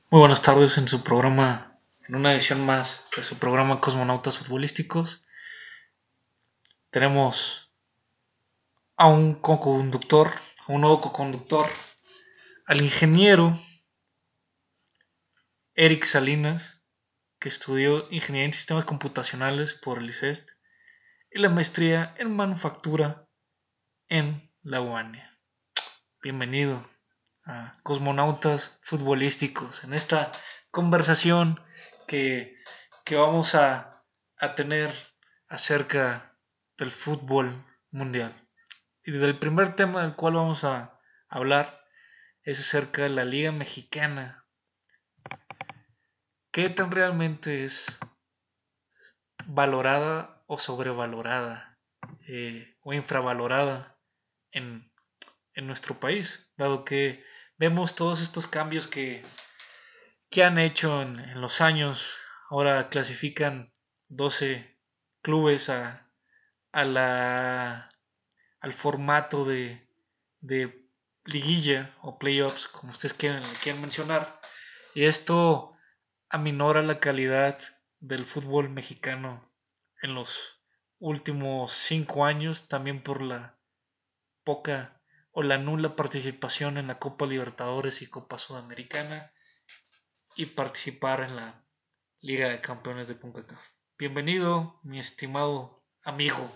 Muy buenas tardes en su programa, en una edición más de su programa Cosmonautas Futbolísticos. Tenemos a un co-conductor, a un nuevo co-conductor, al ingeniero Eric Salinas, que estudió Ingeniería en Sistemas Computacionales por el ICEST y la maestría en Manufactura en la UANE. Bienvenido a Cosmonautas Futbolísticos en esta conversación que, que vamos a tener acerca del fútbol mundial. Y el primer tema del cual vamos a hablar es acerca de la Liga Mexicana. ¿Qué tan realmente es valorada o sobrevalorada o infravalorada en, en nuestro país? Dado que vemos todos estos cambios que han hecho en los años. Ahora clasifican 12 clubes a la, al formato de liguilla o playoffs, como ustedes quieran mencionar. Y esto aminora la calidad del fútbol mexicano en los últimos 5 años, también por la poca o la nula participación en la Copa Libertadores y Copa Sudamericana y participar en la Liga de Campeones de CONCACAF. Bienvenido, mi estimado amigo.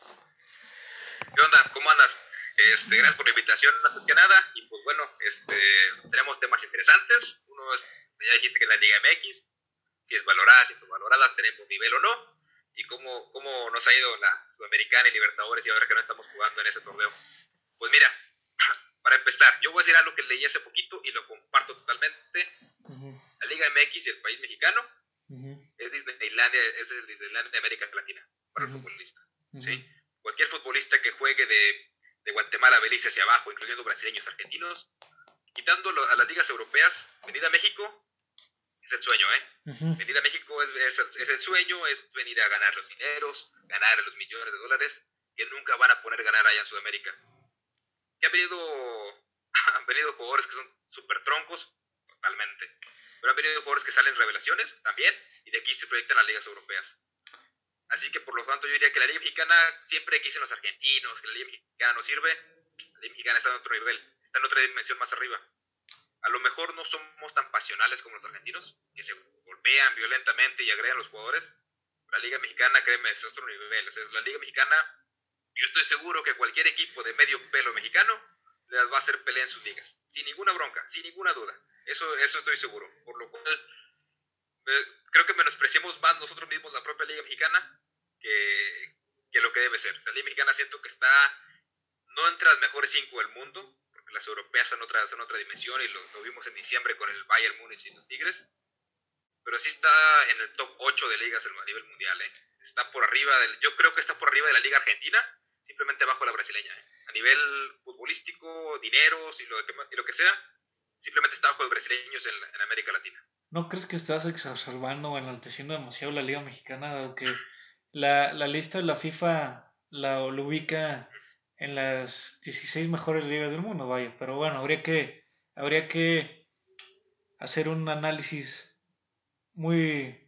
¿Qué onda? ¿Cómo andas? Gracias por la invitación antes que nada. Y pues bueno, tenemos temas interesantes. Uno es, ya dijiste que la Liga MX, si es valorada, si es valorada, tenemos nivel o no. Y cómo nos ha ido la Sudamericana y Libertadores y ahora que no estamos jugando en ese torneo. Pues mira, para empezar, yo voy a decir algo que leí hace poquito y lo comparto totalmente. La Liga MX y el país mexicano es el Disneylandia de América Latina para el futbolista. ¿Sí? Cualquier futbolista que juegue de Guatemala, Belice hacia abajo, incluyendo brasileños, argentinos, quitando a las ligas europeas, venir a México es el sueño, ¿eh? Venir a México es el sueño, es venir a ganar los dineros, ganar los millones de dólares que nunca van a poner ganar allá en Sudamérica. Que han venido jugadores que son súper troncos, totalmente. Pero han venido jugadores que salen revelaciones también, y de aquí se proyectan las ligas europeas. Así que por lo tanto yo diría que la Liga Mexicana, siempre que dicen los argentinos que la Liga Mexicana no sirve, la Liga Mexicana está en otro nivel, está en otra dimensión más arriba. A lo mejor no somos tan pasionales como los argentinos, que se golpean violentamente y agregan a los jugadores. La Liga Mexicana, créeme, es otro nivel. O sea, la Liga Mexicana, yo estoy seguro que cualquier equipo de medio pelo mexicano les va a hacer pelea en sus ligas, sin ninguna bronca, sin ninguna duda. Eso estoy seguro. Por lo cual, creo que menospreciamos más nosotros mismos la propia Liga Mexicana que lo que debe ser. La Liga Mexicana siento que está no entre las mejores 5 del mundo, porque las europeas son otra dimensión y lo vimos en diciembre con el Bayern Múnich y los Tigres, pero sí está en el top 8 de ligas a nivel mundial. Está por arriba yo creo que está por arriba de la Liga Argentina, simplemente bajo la brasileña. A nivel futbolístico, dineros y lo que sea, simplemente está bajo de brasileños en América Latina. ¿No crees que estás exacerbando o enalteciendo demasiado la Liga Mexicana, dado que la lista de la FIFA lo ubica en las 16 mejores ligas del mundo? Vaya, pero bueno, habría que hacer un análisis muy,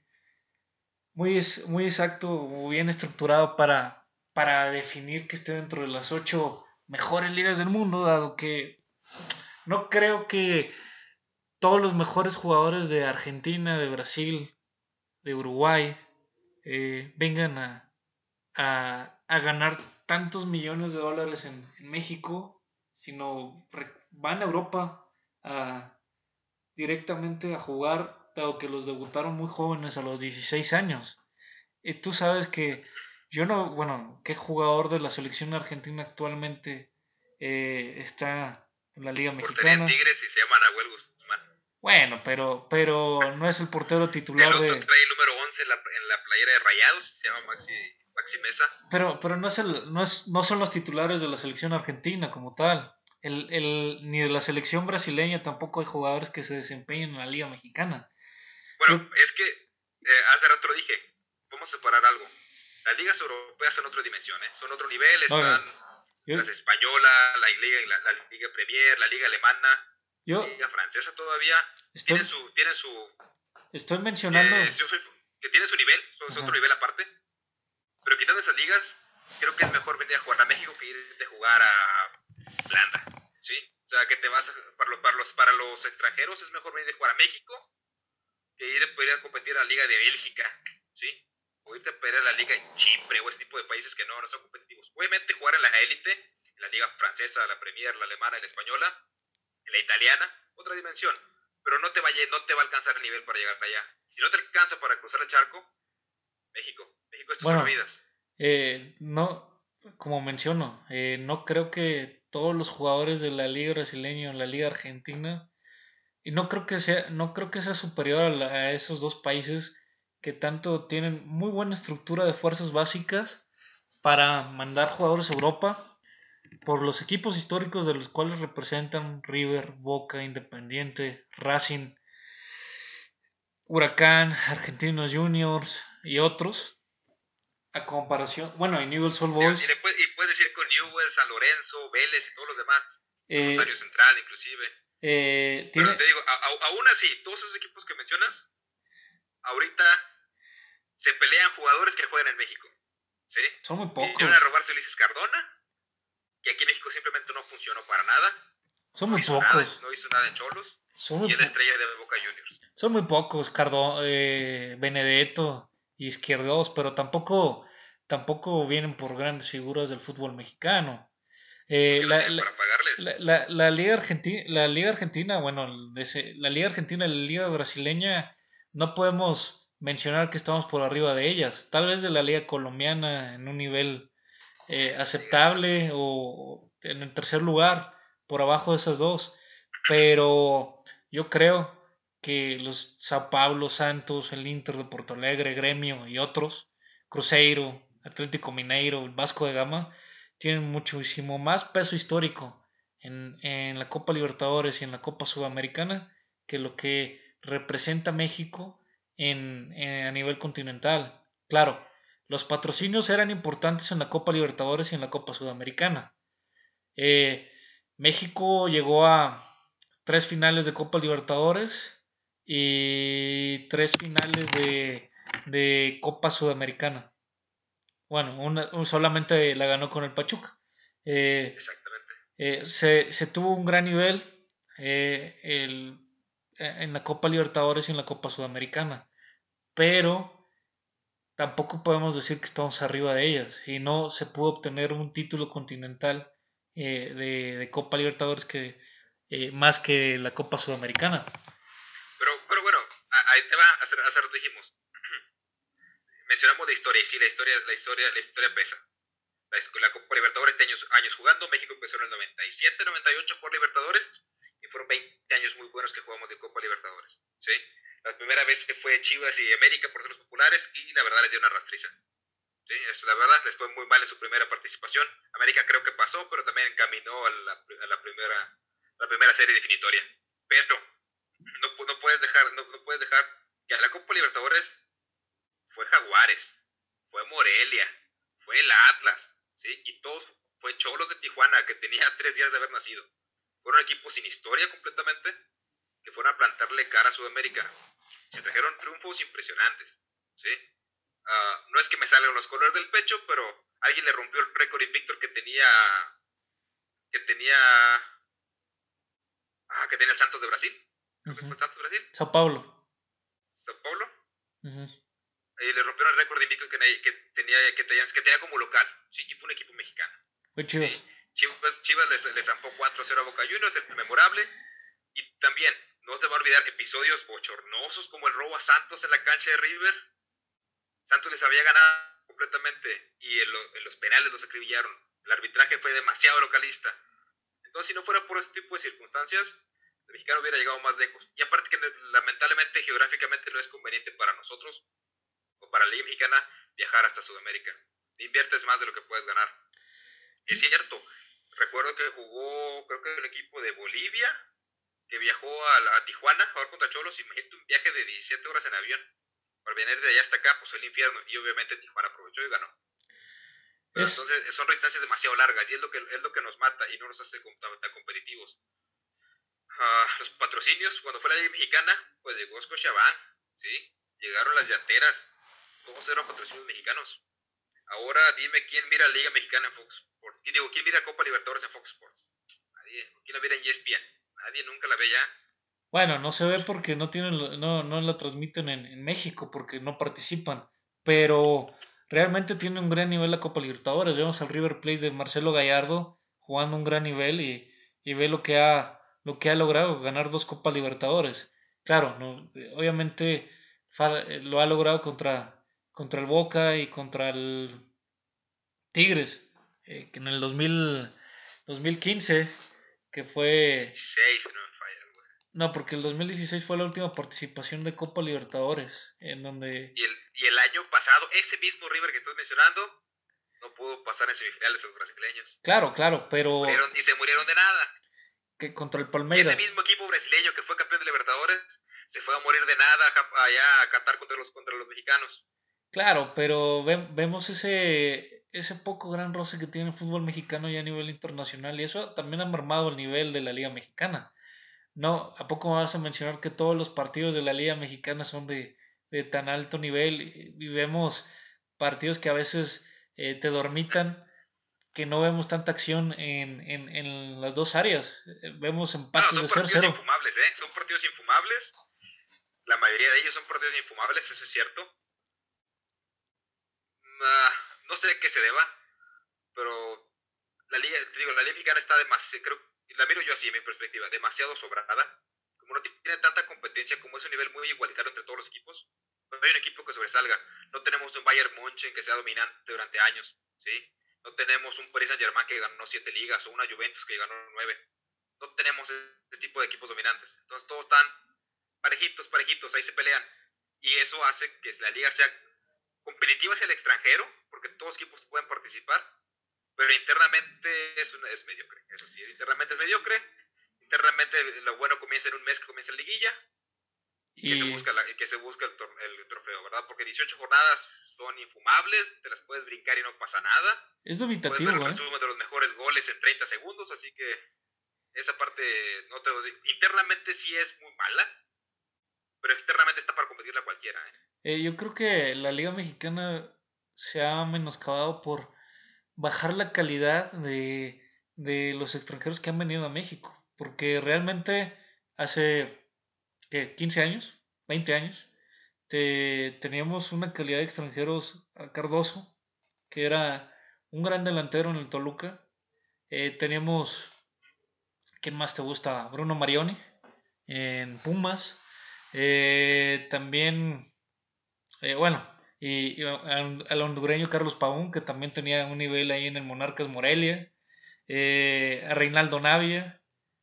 muy exacto o bien estructurado para definir que esté dentro de las 8 mejores ligas del mundo, dado que no creo que todos los mejores jugadores de Argentina, de Brasil, de Uruguay, vengan a ganar tantos millones de dólares en México, sino van a Europa directamente a jugar, dado que los debutaron muy jóvenes a los 16 años. Y tú sabes que yo no, bueno, ¿qué jugador de la selección argentina actualmente está en la Liga Mexicana? En Tigres y se llama Nahuel Guzmán. Bueno, pero no es el portero titular el otro trae el número 11 en la playera de Rayados, se llama Maxi Mesa. Pero no son los titulares de la selección argentina como tal. Ni de la selección brasileña tampoco hay jugadores que se desempeñen en la Liga Mexicana. Bueno, es que hace rato lo dije, vamos a separar algo. Las ligas europeas son otra dimensión, son otro nivel, están las españolas, la Liga Premier, la Liga Alemana, la Liga Francesa todavía, Estoy, tiene su estoy mencionando. que tiene su nivel, es otro nivel aparte. Pero quitando esas ligas, creo que es mejor venir a jugar a México que ir a jugar a Irlanda, ¿sí? O sea, que te vas para los extranjeros es mejor venir a jugar a México que ir a competir a la Liga de Bélgica, ¿sí? O irte a pelear a la Liga de Chipre o ese tipo de países que no son competitivos. Obviamente jugar en la élite, en la Liga Francesa, la Premier, la Alemana, la Española, en la Italiana, otra dimensión. Pero no te va a alcanzar el nivel para llegar allá. Si no te alcanza para cruzar el charco, México es tus Bueno, olvidas. No, como menciono, no creo que todos los jugadores de la Liga Brasileña o la Liga Argentina, y no creo que sea superior a esos dos países que tanto tienen muy buena estructura de fuerzas básicas para mandar jugadores a Europa por los equipos históricos de los cuales representan River, Boca, Independiente, Racing, Huracán, Argentinos Juniors y otros. A comparación, bueno, y Newell's Old Boys. Y puedes ir con Newell, San Lorenzo, Vélez y todos los demás. Rosario Central, inclusive. Pero te digo, aún así, todos esos equipos que mencionas, ahorita se pelean jugadores que juegan en México. ¿Sí? Son muy pocos. Llevan a robarse Ulises Cardona, que aquí en México simplemente no funcionó para nada. Son muy pocos. No hizo nada en Cholos. Y es la estrella de Boca Juniors. Son muy pocos, Benedetto y Izquierdos, pero tampoco vienen por grandes figuras del fútbol mexicano. La Liga Argentina, bueno, la Liga Argentina y la Liga Brasileña, no podemos mencionar que estamos por arriba de ellas. Tal vez de la Liga Colombiana en un nivel aceptable o en el tercer lugar, por abajo de esas dos. Pero yo creo que los Sao Paulo, Santos, el Inter de Porto Alegre, Gremio y otros, Cruzeiro, Atlético Mineiro, el Vasco de Gama, tienen muchísimo más peso histórico en la Copa Libertadores y en la Copa Sudamericana que lo que representa México a nivel continental. Claro, los patrocinios eran importantes en la Copa Libertadores y en la Copa Sudamericana. México llegó a 3 finales de Copa Libertadores y 3 finales de Copa Sudamericana. Bueno, solamente la ganó con el Pachuca. Exactamente. Se tuvo un gran nivel en la Copa Libertadores y en la Copa Sudamericana, pero tampoco podemos decir que estamos arriba de ellas y no se pudo obtener un título continental de Copa Libertadores que más que la Copa Sudamericana. Pero bueno, ahí te va, hace rato dijimos, mencionamos la historia, y sí, la historia pesa. La Copa Libertadores de años jugando, México empezó en el 97, 98 por Libertadores, y fueron 20 años muy buenos que jugamos de Copa Libertadores, ¿sí? La primera vez que fue Chivas y América por ser los populares, y la verdad les dio una rastriza. ¿Sí? La verdad, les fue muy mal en su primera participación. América creo que pasó, pero también encaminó a la primera serie definitoria. Pero no puedes dejar que a la Copa Libertadores fue Jaguares, fue Morelia, fue el Atlas, ¿sí? Y todos fue Cholos de Tijuana, que tenía 3 días de haber nacido. Fueron equipos sin historia completamente, que fueron a plantarle cara a Sudamérica. Se trajeron triunfos impresionantes, ¿sí? No es que me salgan los colores del pecho, pero alguien le rompió el récord invicto que tenía el Santos de Brasil. Creo que fue el Santos de Brasil. Sao Paulo. Y le rompieron el récord invicto que tenía como local, ¿sí? Y fue un equipo mexicano. Fue Chivas. ¿Sí? Chivas le zampó 4-0 a Boca Juniors, el memorable. Y también, no se va a olvidar episodios bochornosos como el robo a Santos en la cancha de River. Santos les había ganado completamente y en los penales los acribillaron. El arbitraje fue demasiado localista. Entonces, si no fuera por ese tipo de circunstancias, el mexicano hubiera llegado más lejos. Y aparte que lamentablemente geográficamente no es conveniente para nosotros o para la Liga Mexicana viajar hasta Sudamérica. Inviertes más de lo que puedes ganar. Es cierto, recuerdo que jugó, creo que el equipo de Bolivia, que viajó a Tijuana a jugar contra Cholos, y imagínate un viaje de 17 horas en avión. Para venir de allá hasta acá, pues fue el infierno. Y obviamente Tijuana aprovechó y ganó. Pero entonces son distancias demasiado largas y es lo que nos mata y no nos hace tan competitivos. los patrocinios, cuando fue la Liga Mexicana, pues llegó Scotiabank, ¿sí? Llegaron las llanteras, todos eran patrocinios mexicanos. Ahora dime quién mira la Liga Mexicana en Fox Sports. ¿Quién mira Copa Libertadores en Fox Sports? Nadie. ¿Quién la mira en ESPN? Nadie, nunca la ve ya. Bueno, no se ve porque no tienen, no la transmiten en México porque no participan, pero realmente tiene un gran nivel la Copa Libertadores. Vemos al River Plate de Marcelo Gallardo jugando un gran nivel y ve lo que ha logrado, ganar dos Copas Libertadores. Claro, no, obviamente lo ha logrado contra el Boca y contra el Tigres, que en el 2015, que fue... 16, no me falla, güey. No, porque el 2016 fue la última participación de Copa Libertadores, en donde... Y el año pasado, ese mismo River que estás mencionando, no pudo pasar en semifinales a los brasileños. Claro, pero... Y se murieron de nada. Que contra el Y Palmeiras. ese mismo equipo brasileño que fue campeón de Libertadores se fue a morir de nada allá a Qatar contra los mexicanos. Claro, pero vemos ese poco gran roce que tiene el fútbol mexicano ya a nivel internacional y eso también ha mermado el nivel de la Liga Mexicana. No, ¿a poco me vas a mencionar que todos los partidos de la Liga Mexicana son de tan alto nivel? Y vemos partidos que a veces te dormitan, que no vemos tanta acción en las dos áreas. Vemos empates de 0-0. Son partidos infumables, ¿eh? Son partidos infumables. La mayoría de ellos son partidos infumables, eso es cierto. No sé a qué se deba, pero la Liga Mexicana está demasiado, creo, la miro yo así en mi perspectiva, demasiado sobrada. Como no tiene tanta competencia, como es un nivel muy igualitario entre todos los equipos, no hay un equipo que sobresalga. No tenemos un Bayern München que sea dominante durante años, ¿sí? No tenemos un Paris Saint-Germain que ganó 7 ligas o una Juventus que ganó 9. No tenemos ese tipo de equipos dominantes. Entonces todos están parejitos, ahí se pelean. Y eso hace que la liga sea competitiva hacia el extranjero, porque todos los equipos pueden participar, pero internamente es mediocre. Eso sí, internamente es mediocre. Internamente lo bueno comienza en un mes que comienza la liguilla y que se busca el trofeo, ¿verdad? Porque 18 jornadas son infumables, te las puedes brincar y no pasa nada. Es dubitativo, puedes ver el resumen de los mejores goles en 30 segundos, así que esa parte no te lo digo. Internamente sí es muy mala, pero externamente está para competirla cualquiera. Yo creo que la Liga Mexicana se ha menoscabado por bajar la calidad de los extranjeros que han venido a México, porque realmente hace ¿qué? 15 años, 20 años, teníamos una calidad de extranjeros a Cardoso, que era un gran delantero en el Toluca. Teníamos, ¿quién más te gusta? Bruno Marioni en Pumas. También, bueno, y al hondureño Carlos Pavón, que también tenía un nivel ahí en el Monarcas Morelia. A Reinaldo Navia,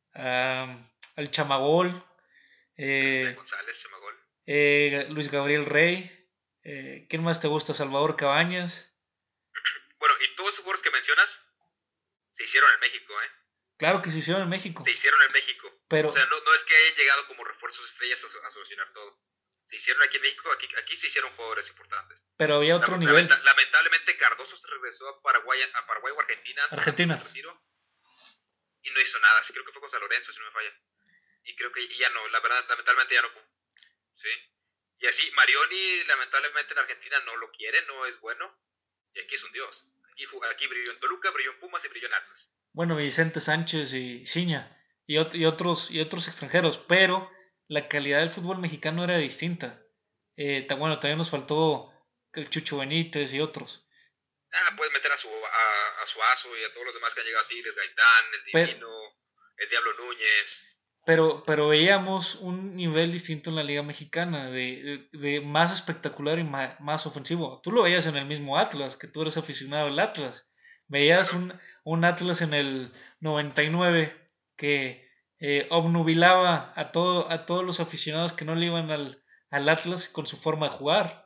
al Chamagol. González, Chamagol. Luis Gabriel Rey. ¿Quién más te gusta? Salvador Cabañas. Bueno, y todos esos jugadores que mencionas se hicieron en México, ¿eh? Claro que se hicieron en México. Se hicieron en México. Pero, o sea, no es que hayan llegado como refuerzos estrellas a solucionar todo. Se hicieron aquí en México, aquí se hicieron jugadores importantes. Pero había otro nivel. Lamentablemente Cardoso se regresó a Paraguay o Argentina. Y no hizo nada. Sí, creo que fue con San Lorenzo, si no me falla. Y creo que ya no, la verdad, lamentablemente ya no. ¿Sí? Y así, Marioni, lamentablemente en Argentina no lo quiere, no es bueno. Y aquí es un dios. Aquí brilló en Toluca, brilló en Pumas y brilló en Atlas. Bueno, Vicente Sánchez y Ciña y otros extranjeros, pero la calidad del fútbol mexicano era distinta. Bueno, también nos faltó el Chucho Benítez y otros. Puedes meter a Suazo y a todos los demás que han llegado a Tigres, Gaitán, el Divino, el Diablo Núñez. Pero veíamos un nivel distinto en la Liga Mexicana, de más espectacular y más ofensivo. Tú lo veías en el mismo Atlas, que tú eres aficionado al Atlas. Veías un Atlas en el 99 que obnubilaba a todos los aficionados que no le iban al Atlas con su forma de jugar.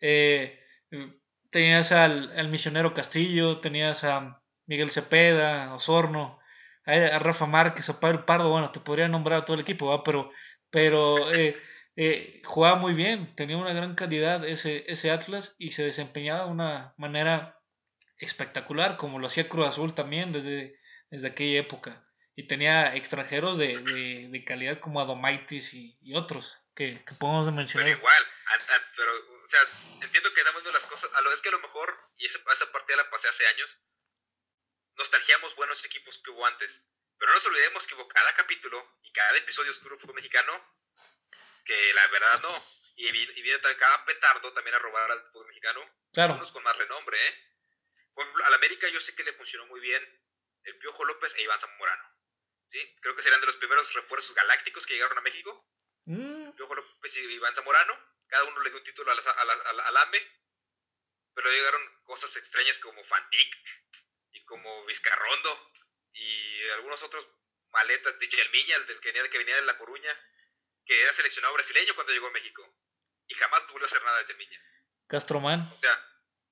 Tenías al Misionero Castillo, tenías a Miguel Cepeda, Osorno, a Rafa Márquez, a Pablo Pardo. Bueno, te podría nombrar a todo el equipo, ¿va? pero jugaba muy bien, tenía una gran calidad ese Atlas y se desempeñaba de una manera espectacular, como lo hacía Cruz Azul también desde aquella época. y tenía extranjeros de calidad como Adomaitis y otros que podemos mencionar. Pero igual, pero, o sea, entiendo que damos las cosas, es que a lo mejor, y esa partida la pasé hace años, nostalgiamos buenos equipos que hubo antes, pero no nos olvidemos que hubo cada capítulo y cada episodio oscuro del fútbol mexicano, que la verdad no, y viene cada petardo también a robar al fútbol mexicano, claro. Unos con más renombre, Por ejemplo, al América yo sé que le funcionó muy bien el Piojo López e Iván Zamorano, ¿sí? Creo que serían de los primeros refuerzos galácticos que llegaron a México, Piojo López y Iván Zamorano, cada uno le dio un título al AME, pero llegaron cosas extrañas como Fantic y como Vizcarrondo y algunos otros maletas, DJ Almiña, el que venía de La Coruña, que era seleccionado brasileño cuando llegó a México y jamás volvió a hacer nada de Almiña. Castromán. O sea,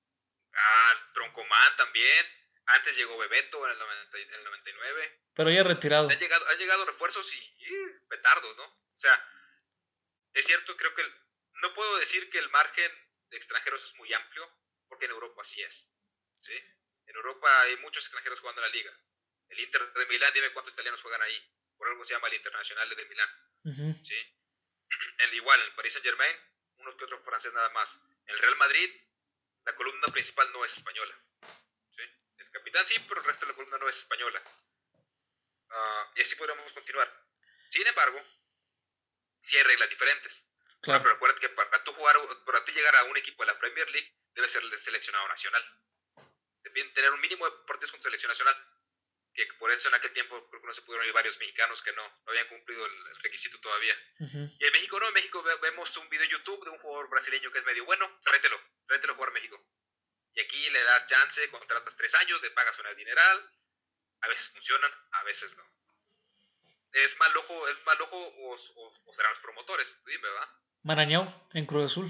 Troncomán también. Antes llegó Bebeto en el 99. Pero ya retirado. Han llegado refuerzos y petardos, ¿no? O sea, es cierto, creo que no puedo decir que el margen de extranjeros es muy amplio, porque en Europa sí es, ¿sí? En Europa hay muchos extranjeros jugando en la liga. El Inter de Milán, dime cuántos italianos juegan ahí. Por algo se llama el Internacional de Milán, ¿sí? Igual, el Paris Saint-Germain, unos que otros francés nada más. El Real Madrid, la columna principal no es española, ¿sí? El capitán sí, pero el resto de la columna no es española. Y así podríamos continuar. Sin embargo, sí hay reglas diferentes. Claro. Pero recuerda que para ti llegar a un equipo de la Premier League, debes ser seleccionado nacional. Deben tener un mínimo de partidos con selección nacional. Que por eso en aquel tiempo creo que no se pudieron ir varios mexicanos que no habían cumplido el requisito todavía. Y en México no, en México vemos un video de YouTube de un jugador brasileño que es medio bueno, tráetelo a jugar a México. Y aquí le das chance, contratas 3 años, le pagas una dineral, a veces funcionan, a veces no. ¿Es mal ojo o serán los promotores? Dime, ¿verdad? Marañao, en Cruz Azul.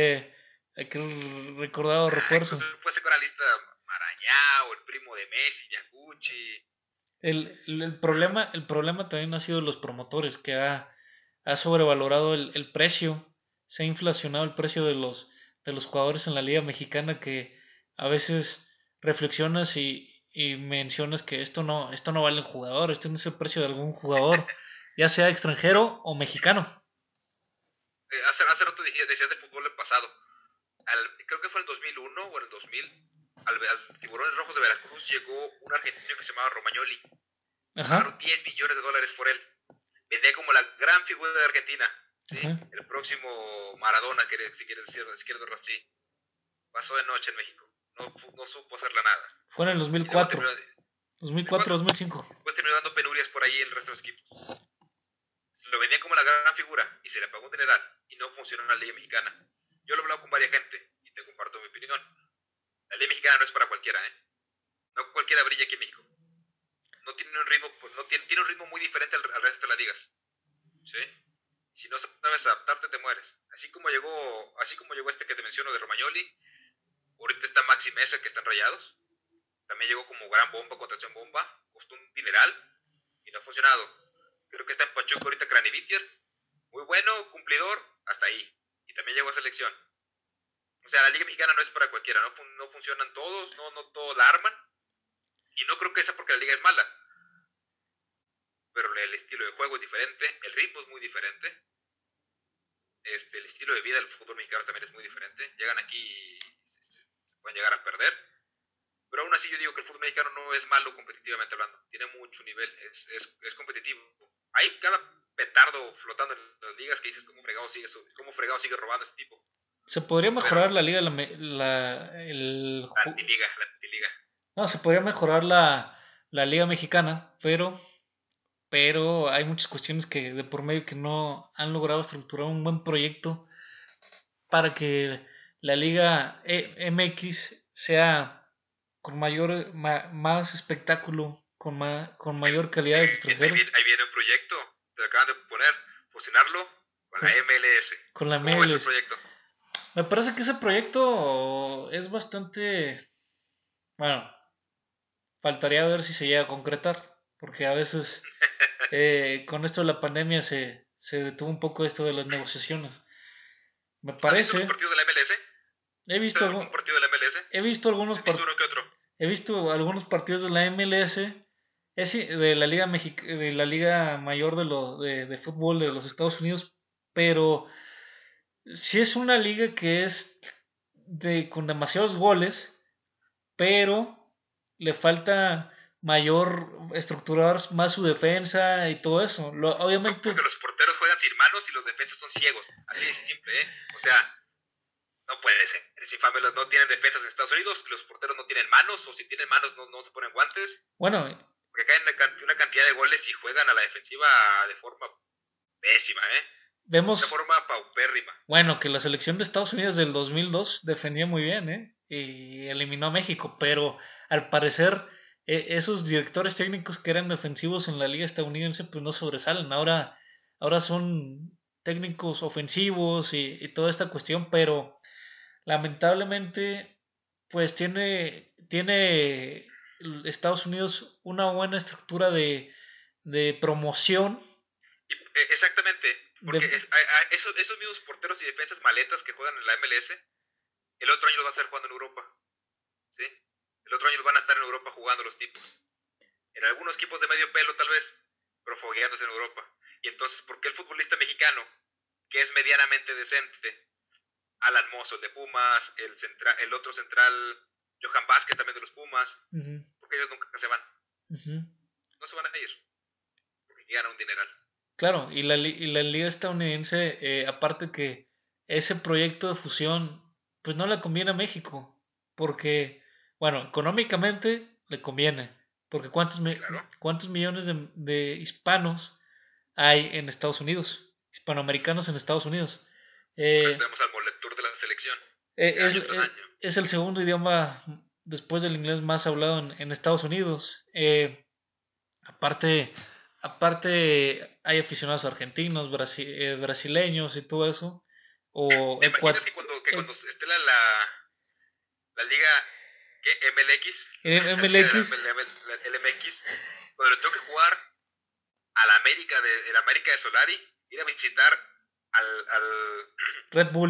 Aquel recordado refuerzo. Puede ser con la lista Marañao, el primo de Messi, Yacuchi. El problema también ha sido los promotores, que ha sobrevalorado el precio. Se ha inflacionado el precio de los jugadores en la Liga Mexicana, que a veces reflexionas y mencionas que esto no vale un jugador, este no es el precio de algún jugador, ya sea extranjero o mexicano. Hace rato decías del fútbol del pasado. Creo que fue en el 2001 o en el 2000, al Tiburones Rojos de Veracruz llegó un argentino que se llamaba Romagnoli. Pagaron $10 millones por él. Vendía como la gran figura de Argentina, ¿sí? El próximo Maradona, si quieres decirlo así. Pasó de noche en México. No supo hacerla nada. Fue en el 2004. 2004-2005. Pues terminó dando penurias por ahí el resto de los equipos. Lo vendían como la gran figura y se le pagó un dineral y no funcionó en la Liga Mexicana. Yo lo he hablado con varias gente y te comparto mi opinión. La Liga Mexicana no es para cualquiera, No cualquiera brilla aquí en México. No tiene un ritmo, tiene un ritmo muy diferente al resto de las ligas, ¿sí? Si no sabes adaptarte, te mueres. Así como llegó este que te menciono de Romagnoli, ahorita está Maxi Mesa, que están Rayados. También llegó como gran bomba, contracción bomba, costó un dineral y no ha funcionado. Creo que está en Pachuca ahorita Craneviter, muy bueno, cumplidor, hasta ahí. Y también llegó a selección. O sea, la Liga Mexicana no es para cualquiera, no funcionan todos, no todos la arman. Y no creo que sea porque la liga es mala. Pero el estilo de juego es diferente, el ritmo es muy diferente. El estilo de vida del fútbol mexicano también es muy diferente. Llegan aquí y se pueden llegar a perder. Pero aún así yo digo que el fútbol mexicano no es malo competitivamente hablando. Tiene mucho nivel, es competitivo. Hay cada petardo flotando en las ligas que dices cómo fregado sigue robando este tipo. Se podría mejorar la liga, la antiliga. No, se podría mejorar la liga mexicana, pero hay muchas cuestiones que de por medio que no han logrado estructurar un buen proyecto para que la liga MX sea con más espectáculo, con mayor calidad de extranjeros. Ahí viene un proyecto, te acaban de poner, fusionarlo con la MLS. Con la MLS. ¿Cómo es el proyecto? Me parece que ese proyecto es bastante... Bueno, faltaría ver si se llega a concretar, porque a veces con esto de la pandemia se detuvo un poco esto de las negociaciones. Me parece... ¿Has visto un partido de la MLS? He visto algún partido de la MLS? He visto algunos uno que otro. He visto algunos partidos de la MLS Es de la de la Liga Mayor de fútbol de los Estados Unidos, pero sí es una liga que es con demasiados goles, pero le falta mayor estructurar más su defensa y todo eso. Obviamente. Porque los porteros juegan sin manos y los defensas son ciegos. Así es simple, ¿eh? O sea, no puede ser. Es infame, no tienen defensas en Estados Unidos, los porteros no tienen manos, o si tienen manos no se ponen guantes. Bueno. Porque caen una cantidad de goles y juegan a la defensiva de forma pésima, ¿eh? Vemos. De forma paupérrima. Bueno, que la selección de Estados Unidos del 2002 defendía muy bien, ¿eh? Y eliminó a México, pero al parecer esos directores técnicos que eran defensivos en la liga estadounidense pues no sobresalen. Ahora son técnicos ofensivos y toda esta cuestión, pero lamentablemente pues tiene Estados Unidos una buena estructura de promoción. Exactamente, porque esos mismos porteros y defensas maletas que juegan en la MLS, el otro año los va a estar jugando en Europa, ¿sí? El otro año van a estar en Europa jugando los tipos. En algunos equipos de medio pelo tal vez, pero fogueándose en Europa. Y entonces, ¿por qué el futbolista mexicano, que es medianamente decente, Alan Mozo, el de Pumas, el otro central, Johan Vázquez también de los Pumas, porque ellos nunca se van? No se van a ir, porque ganan un dineral. Claro, y la liga estadounidense, aparte que ese proyecto de fusión, pues no le conviene a México, porque, bueno, económicamente le conviene, porque ¿cuántos millones de hispanos hay en Estados Unidos? Hispanoamericanos en Estados Unidos. Tenemos al Moletur de la selección. Es el segundo idioma después del inglés más hablado en Estados Unidos. Aparte hay aficionados argentinos, brasileños y todo eso. ¿Te imaginas que cuando esté la liga MLX, el MX, cuando le toque jugar a la América de Solari, ir a visitar al Red Bull?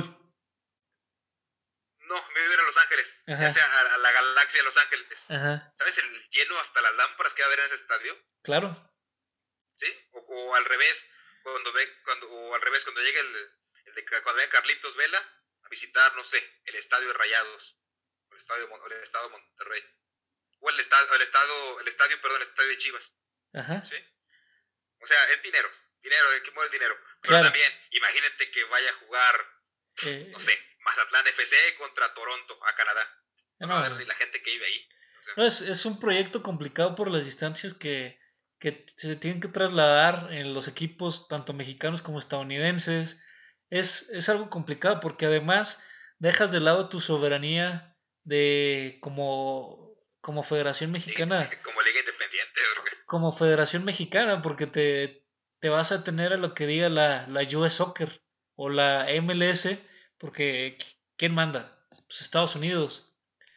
No, me voy a ir a Los Ángeles, ya sea a la galaxia de Los Ángeles. ¿Sabes el lleno hasta las lámparas que va a haber en ese estadio? Claro. ¿Sí? O al revés, cuando llegue cuando venga Carlitos Vela a visitar, no sé, el estadio de Rayados, o el estado de Monterrey, o el estadio de Chivas. ¿Sí? O sea, es dinero, que mueve el dinero. Pero también, imagínate que vaya a jugar, no sé, Mazatlán FC contra Toronto, a Canadá. No, y la gente que vive ahí. O sea, no, es un proyecto complicado por las distancias que se tienen que trasladar en los equipos tanto mexicanos como estadounidenses. Es algo complicado porque además dejas de lado tu soberanía como Federación Mexicana. Como Liga Independiente. Como Federación Mexicana, porque te vas a tener a lo que diga la US Soccer o la MLS, porque ¿quién manda? Pues Estados Unidos.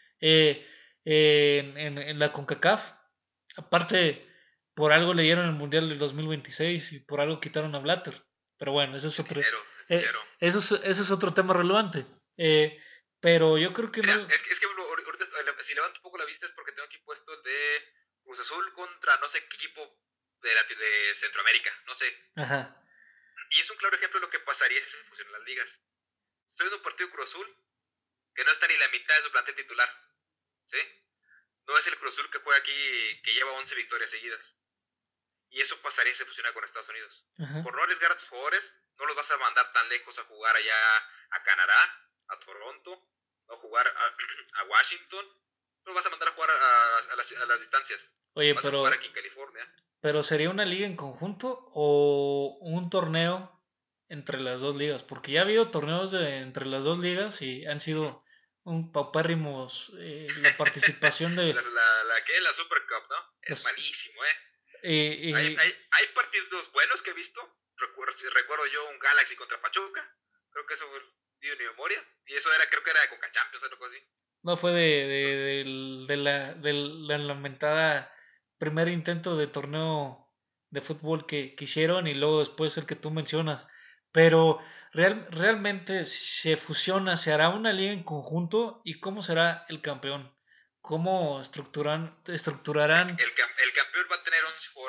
En la CONCACAF, aparte, por algo le dieron el Mundial del 2026 y por algo quitaron a Blatter. Pero bueno, ese es otro, eso es otro tema relevante. Pero yo creo que mira, no. Es que ahorita, si levanto un poco la vista es porque tengo aquí puesto el de Cruz Azul contra no sé qué equipo de Centroamérica, no sé. Y es un claro ejemplo de lo que pasaría si se fusionan las ligas. Estoy viendo un partido de Cruz Azul que no está ni la mitad de su plantel titular, ¿sí? No es el Cruz Azul que juega aquí, que lleva 11 victorias seguidas. Y eso pasaría si se fusiona con Estados Unidos. Por no arriesgar a tus jugadores, no los vas a mandar tan lejos a jugar allá a Canadá, a Toronto, a jugar a Washington. No los vas a mandar a jugar a las distancias. Oye, vas a jugar aquí en California. Pero ¿sería una liga en conjunto o un torneo entre las dos ligas? Porque ya ha habido torneos entre las dos ligas y han sido un paupérrimos la participación de... la Super Cup, ¿no? Es malísimo, hay partidos buenos que he visto. Recuerdo yo un Galaxy contra Pachuca. Creo que eso fue de mi memoria. Y eso creo que era de Conca Champions o algo así. No, fue de la lamentada primer intento de torneo de fútbol que hicieron y luego después el que tú mencionas. Pero realmente si se fusiona, ¿se hará una liga en conjunto? ¿Y cómo será el campeón? ¿Cómo estructurarán? El campeón va a tener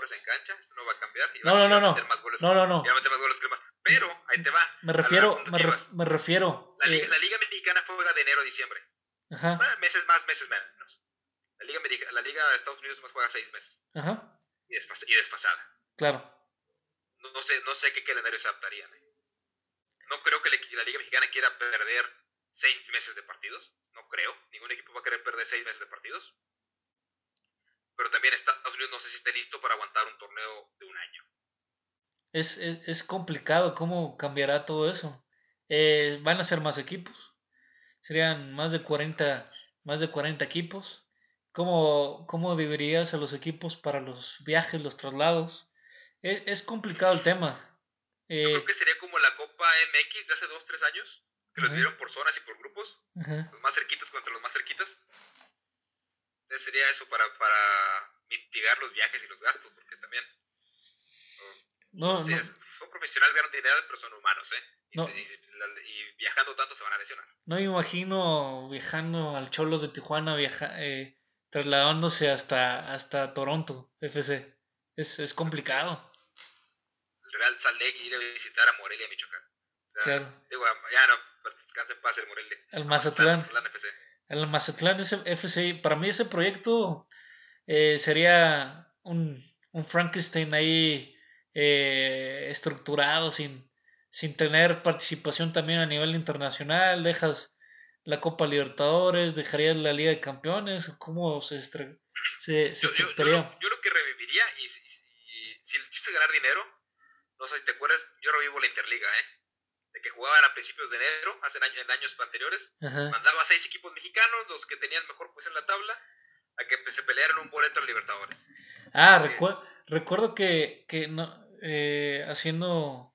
jugadores en cancha, esto no va a cambiar, y No, no, no, a no. meter más goles, No, no, no. y va a meter más goles que demás. Pero, ahí te va. Me refiero. La Liga Mexicana juega de enero a diciembre. Ajá. Meses más, meses menos. La Liga de Estados Unidos más juega 6 meses. Ajá. Y desfasada. Claro. No sé qué calendario se adaptarían. No creo que la Liga Mexicana quiera perder 6 meses de partidos. No creo. Ningún equipo va a querer perder 6 meses de partidos. Pero también Estados Unidos no sé si esté listo para aguantar un torneo de un año. Es complicado cómo cambiará todo eso. Van a ser más equipos. Serían más de 40 equipos. ¿Cómo dividirías a los equipos para los viajes, los traslados? Es complicado el tema. Yo creo que sería como la Copa MX de hace 2-3 años, que los dieron por zonas y por grupos, los más cerquitas contra los más cerquitas. Entonces sería eso para mitigar los viajes y los gastos, porque también son profesionales, ganan dinero, pero son humanos, y viajando tanto se van a lesionar. No me imagino viajando al Cholos de Tijuana, trasladándose hasta Toronto, FC. Es complicado. El Real Salt Lake ir a visitar a Morelia, Michoacán. Claro. Digo, ya no, descansa en paz el Morelia. Al Mazatlán. FC. El Mazatlán FC. Para mí ese proyecto sería un Frankenstein ahí estructurado sin tener participación también a nivel internacional. Dejas la Copa Libertadores, dejarías la Liga de Campeones. ¿Cómo se estructuraría? Yo lo que reviviría, y si el chiste es ganar dinero, no sé si te acuerdas, yo revivo la Interliga, de que jugaban a principios de enero, en años anteriores. Ajá. Mandaba 6 equipos mexicanos, los que tenían mejor posición en la tabla, a que se pelearan un boleto a los Libertadores. Recuerdo que no, haciendo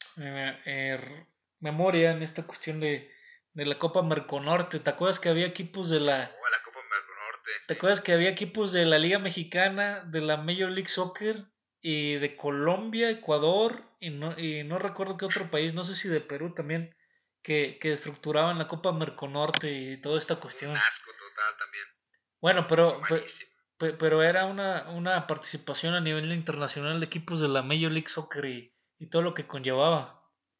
memoria en esta cuestión de la Copa Merconorte, ¿te acuerdas que había equipos de la Copa Merconorte? ¿Te acuerdas que había equipos de la Liga Mexicana, de la Major League Soccer y de Colombia, Ecuador y no recuerdo qué otro país, no sé si de Perú también, que estructuraban la Copa Merconorte y toda esta cuestión? Un asco total también. Bueno, pero era una participación a nivel internacional de equipos de la Major League Soccer y todo lo que conllevaba.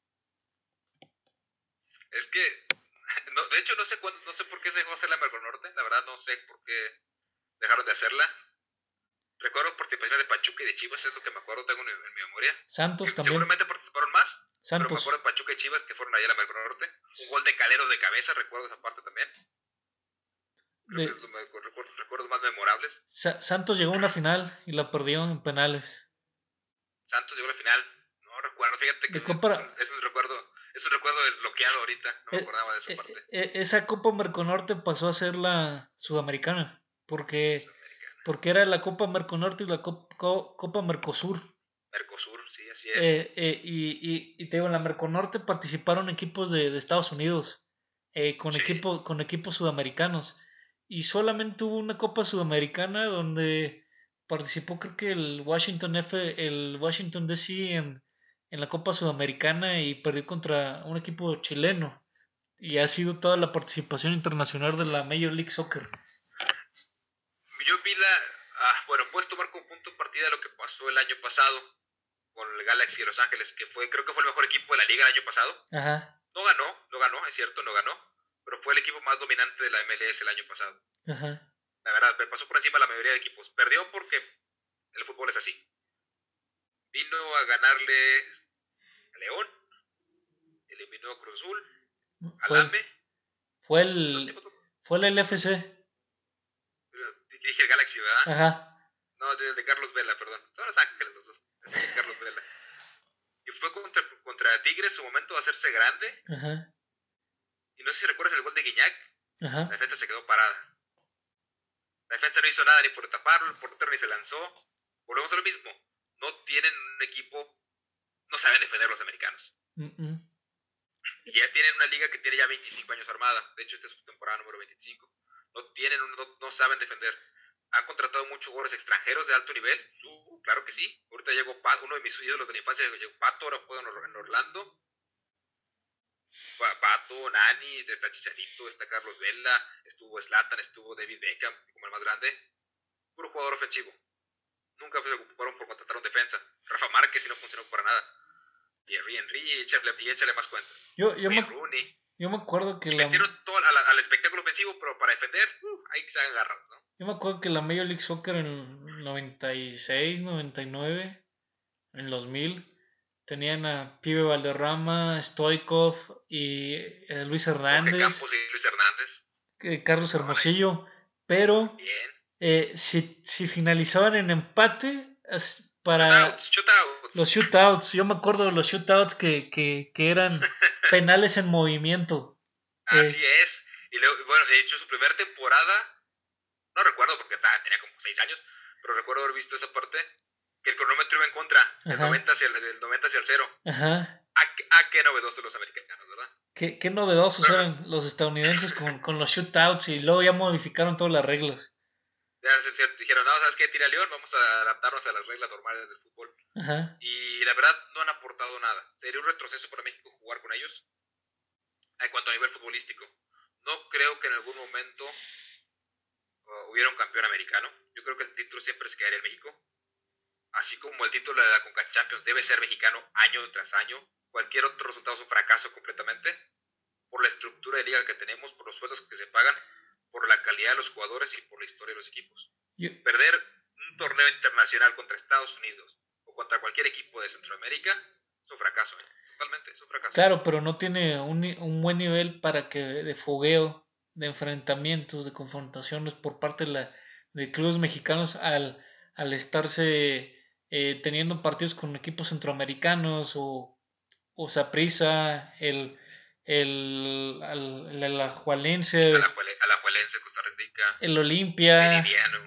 Es que, de hecho, no sé por qué se dejó hacer la Merconorte, la verdad no sé por qué dejaron de hacerla. Recuerdo participación de Pachuca y de Chivas, es lo que me acuerdo, tengo en mi memoria. Santos también. Seguramente participaron más, Santos. pero me acuerdo de Pachuca y Chivas que fueron allá a la Merconorte. Un gol de Calero de cabeza, recuerdo esa parte también. Creo que es los recuerdos más memorables. Santos llegó a una final y la perdieron en penales. Santos llegó a la final, no recuerdo, fíjate que es un recuerdo desbloqueado ahorita, no me acordaba de esa parte. Esa Copa Merconorte pasó a ser la Sudamericana, porque era la Copa Merconorte y la Copa Mercosur. Mercosur, sí, así es. Y te digo, en la Merconorte participaron equipos de Estados Unidos, con equipos sudamericanos. Y solamente hubo una Copa Sudamericana donde participó, creo que el Washington DC en la Copa Sudamericana y perdió contra un equipo chileno. Y ha sido toda la participación internacional de la Major League Soccer. Yo vi puedes tomar como punto de partida lo que pasó el año pasado con el Galaxy de Los Ángeles, que creo que fue el mejor equipo de la liga el año pasado. Ajá. No ganó, es cierto, no ganó, pero fue el equipo más dominante de la MLS el año pasado. Ajá. La verdad, me pasó por encima la mayoría de equipos. Perdió porque el fútbol es así. Vino a ganarle a León, eliminó a Cruz Azul, al AME. Fue el LFC. Dije el Galaxy, ¿verdad? Ajá. No, de Carlos Vela, perdón. Son Los Ángeles los dos. Es de Carlos Vela. Y fue contra Tigres su momento de hacerse grande. Ajá. Y no sé si recuerdas el gol de Guiñac. Ajá. La defensa se quedó parada. La defensa no hizo nada ni por taparlo, el portero ni se lanzó. Volvemos a lo mismo. No tienen un equipo, no saben defender los americanos. Y ya tienen una liga que tiene ya 25 años armada. De hecho, esta es su temporada número 25. No saben defender. Han contratado muchos jugadores extranjeros de alto nivel. Claro que sí. Ahorita llegó uno de mis ídolos de la infancia, llegó Pato, ahora juega en Orlando. Pato, Nani, está Chicharito, está Carlos Vela, estuvo Zlatan, estuvo David Beckham como el más grande. Puro jugador ofensivo. Nunca se ocuparon por contratar un defensa. Rafa Márquez sí no funcionó para nada. Thierry Henry y échale más cuentas. Rooney. Yo me acuerdo que metieron todo al espectáculo ofensivo, pero para defender, hay que se hagan garras, ¿no? Yo me acuerdo que la Major League Soccer en 96, 99, en los 2000, tenían a Pibe Valderrama, Stoikov y Luis Hernández. Jorge Campos y Luis Hernández. Carlos Hermosillo, pero si finalizaban en empate para shootouts. Los shootouts, yo me acuerdo de los shootouts que eran penales en movimiento. Así es. Y luego, bueno, de hecho su primera temporada, no recuerdo porque tenía como 6 años, pero recuerdo haber visto esa parte, que el cronómetro iba en contra, del 90 hacia el 0. Ajá. Qué novedosos los americanos, ¿verdad? Qué novedosos eran los estadounidenses con los shootouts, y luego ya modificaron todas las reglas. Ya dijeron, no, ¿sabes qué? Tira León, vamos a adaptarnos a las reglas normales del fútbol. Ajá. Y la verdad no han aportado nada. Sería un retroceso para México jugar con ellos en cuanto a nivel futbolístico. No creo que en algún momento hubiera un campeón americano. Yo creo que el título siempre se quedaría en México. Así como el título de la Conca Champions debe ser mexicano año tras año. Cualquier otro resultado es un fracaso completamente. Por la estructura de liga que tenemos, por los sueldos que se pagan, por la calidad de los jugadores y por la historia de los equipos. Perder un torneo internacional contra Estados Unidos o contra cualquier equipo de Centroamérica es un fracaso, totalmente, es un fracaso. Claro, pero no tiene un buen nivel para que de fogueo, de enfrentamientos, de confrontaciones por parte de clubes mexicanos al estarse teniendo partidos con equipos centroamericanos o Saprissa, el Alajuelense, Costa Rica, el Olimpia,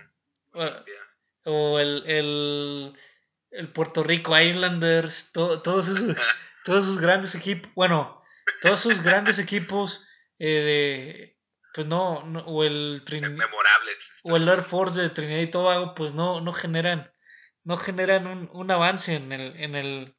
o el Puerto Rico Islanders, todos esos grandes equipos, bueno, todos esos grandes equipos pues no, o el memorables, o el Air Force de Trinidad y Tobago, pues no generan un avance en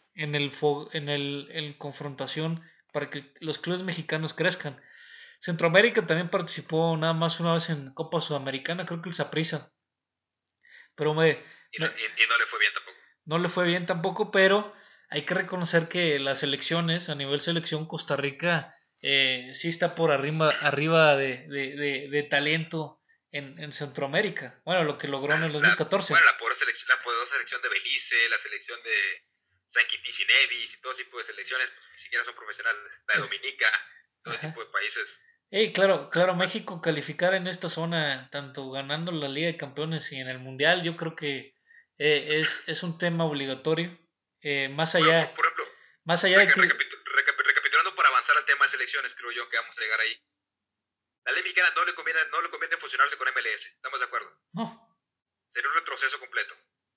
confrontación para que los clubes mexicanos crezcan. Centroamérica también participó nada más una vez en Copa Sudamericana, creo que el Saprissa. Pero no le fue bien tampoco. No le fue bien tampoco, pero hay que reconocer que las selecciones, a nivel selección, Costa Rica sí está por arriba de talento en Centroamérica. Bueno, lo que logró en el 2014. La poderosa selección de Belice, la selección de San Quintín y Nevis y todo tipo de selecciones, pues ni siquiera son profesionales. La de Dominica, todo tipo de países. Claro, México calificar en esta zona, tanto ganando la Liga de Campeones y en el Mundial, yo creo que es un tema obligatorio. Más allá, por ejemplo, de que... recapitulando para avanzar al tema de selecciones, creo yo que vamos a llegar ahí. La ley mexicana no le conviene fusionarse con MLS, ¿estamos de acuerdo? No. Sería un retroceso completo.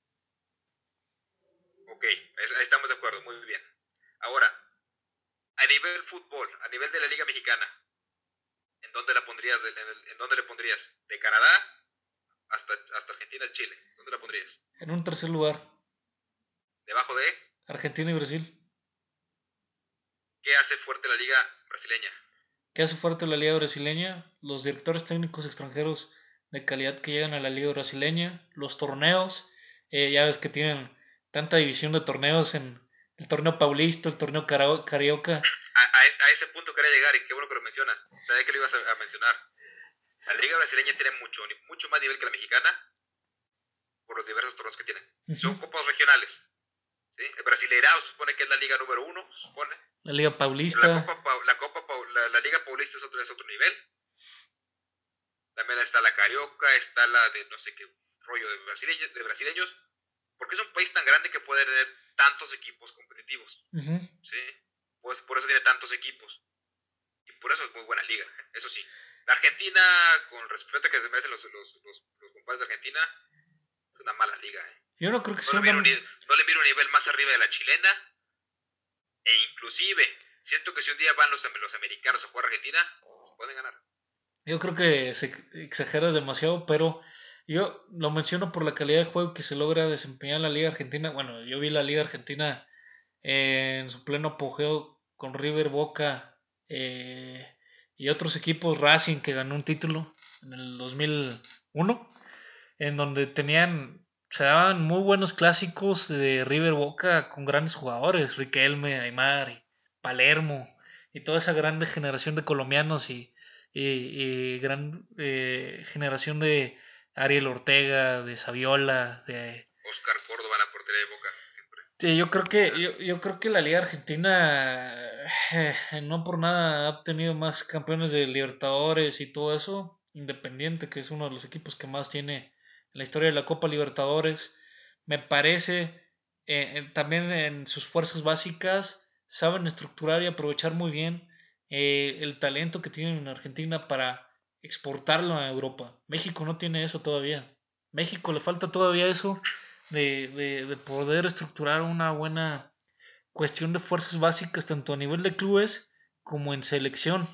Ok, ahí estamos de acuerdo, muy bien. Ahora, a nivel fútbol, a nivel de la Liga Mexicana, ¿en dónde la pondrías? ¿En dónde le pondrías? ¿De Canadá hasta Argentina, Chile? ¿Dónde la pondrías? En un tercer lugar. ¿Debajo de? Argentina y Brasil. ¿Qué hace fuerte la Liga brasileña? ¿Qué hace fuerte la Liga brasileña? Los directores técnicos extranjeros de calidad que llegan a la Liga brasileña, los torneos, ya ves que tienen tanta división de torneos en el torneo paulista, el torneo carioca. A ese punto quería llegar y qué bueno que lo mencionas. Sabía que lo ibas a mencionar. La Liga brasileña tiene mucho más nivel que la mexicana por los diversos torneos que tienen. Son copas regionales. ¿Sí? El Brasileirao se supone que es la liga número 1, se supone. La Liga Paulista. La Liga Paulista es otro nivel. También está la Carioca, está la de no sé qué rollo de brasileños. Porque es un país tan grande que puede tener tantos equipos competitivos. ¿Sí? Pues por eso tiene tantos equipos. Y por eso es muy buena liga, eso sí. La Argentina, con respeto que se merecen los compadres de Argentina, es una mala liga. Yo no creo que sea no le miro un nivel más arriba de la chilena. E inclusive, siento que si un día van los americanos a jugar a Argentina, se pueden ganar. Yo creo que se exagera demasiado, pero yo lo menciono por la calidad de juego que se logra desempeñar en la Liga Argentina. Bueno, yo vi la Liga Argentina en su pleno apogeo con River, Boca y otros equipos, Racing, que ganó un título en el 2001, en donde tenían se daban muy buenos clásicos de River Boca con grandes jugadores, Riquelme, Aimar, y Palermo y toda esa grande generación de colombianos y gran generación de Ariel Ortega, de Saviola, de Oscar Córdoba en la portería de Boca, siempre. sí, yo creo que la Liga Argentina no por nada ha obtenido más campeones de Libertadores y todo eso. Independiente, que es uno de los equipos que más tiene en la historia de la Copa Libertadores, me parece también en sus fuerzas básicas saben estructurar y aprovechar muy bien el talento que tienen en Argentina para exportarlo a Europa. México no tiene eso todavía. México le falta todavía eso de poder estructurar una buena cuestión de fuerzas básicas tanto a nivel de clubes como en selección.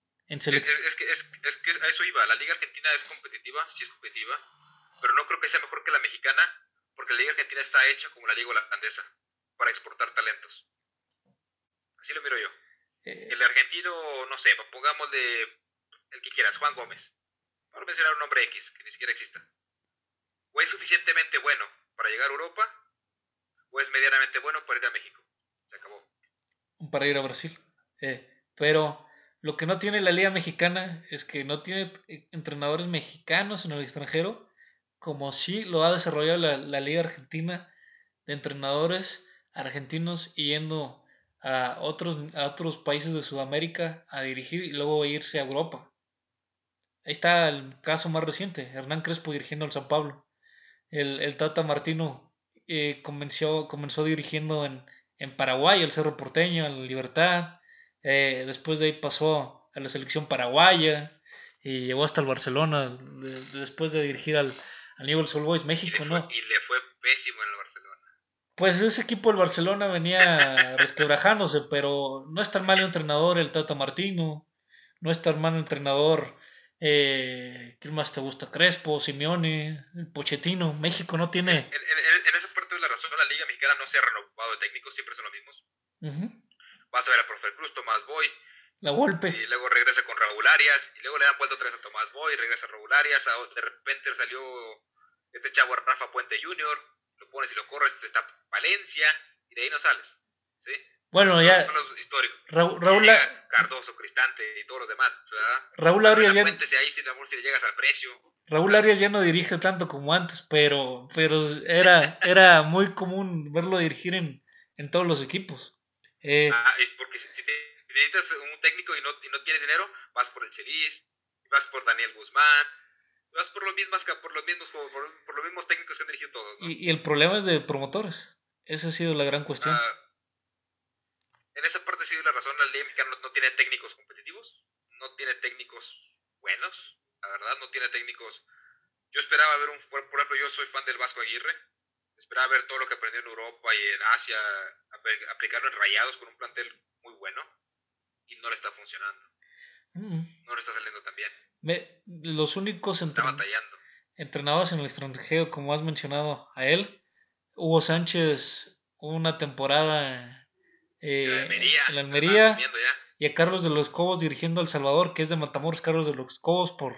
Es que a eso iba. La Liga Argentina es competitiva, sí es competitiva, pero no creo que sea mejor que la mexicana, porque la Liga Argentina está hecha como la Liga holandesa, para exportar talentos. Así lo miro yo. El argentino, no sé, pongámosle el que quieras, Juan Gómez. Por mencionar un nombre X, que ni siquiera exista. O es suficientemente bueno para llegar a Europa, o es medianamente bueno para ir a México. Se acabó. Para ir a Brasil. Pero lo que no tiene la Liga Mexicana es que no tiene entrenadores mexicanos en el extranjero, como sí lo ha desarrollado la Liga Argentina, de entrenadores argentinos yendo a otros países de Sudamérica a dirigir y luego irse a Europa. Ahí está el caso más reciente, Hernán Crespo dirigiendo al San Pablo. El Tata Martino comenzó dirigiendo en Paraguay, el Cerro Porteño, en la Libertad. Después de ahí pasó a la selección paraguaya y llegó hasta el Barcelona después de dirigir al Newell's Old Boys México, ¿no? Y le fue pésimo en el Barcelona. Pues ese equipo del Barcelona venía resquebrajándose, pero no es tan mal entrenador el Tata Martino, no es tan mal entrenador. ¿Quién más te gusta? Crespo, Simeone, Pochettino. México no tiene. En esa parte de la razón, la Liga Mexicana no se ha renovado de técnicos, siempre son los mismos. Vas a ver a Profe Cruz, Tomás Boy. La Volpe. Y luego regresa con Raúl Arias. Y luego le dan vuelta otra vez a Tomás Boy. Regresa a Raúl Arias. De repente salió este chavo Rafa Puente Jr. Lo pones y lo corres. Está Valencia. Y de ahí no sales. ¿Sí? Bueno, esos ya. Son los históricos. Raúl Cardoso, Cristante y todos los demás. ¿Verdad? Raúl Arias ya. Puente, ahí si le llegas al precio. Raúl Arias ya no dirige tanto como antes, pero era muy común verlo dirigir en todos los equipos. Es porque si necesitas un técnico y no tienes dinero, vas por el Chelis, vas por Daniel Guzmán, vas por los mismos técnicos que han dirigido todos, ¿no? Y el problema es de promotores. Esa ha sido la gran cuestión. En esa parte ha sido la razón. La Liga Mexicana no tiene técnicos competitivos, no tiene técnicos buenos, la verdad, no tiene técnicos. Yo esperaba ver por ejemplo, yo soy fan del Vasco Aguirre. Esperaba ver todo lo que aprendió en Europa y en Asia, aplicarlo en Rayados con un plantel muy bueno, y no le está funcionando. No le está saliendo tan bien. Los únicos entrenadores en el extranjero, como has mencionado a él, Hugo Sánchez, una temporada en la Almería, y a Carlos de los Cobos dirigiendo a El Salvador, que es de Matamoros. Carlos de los Cobos, por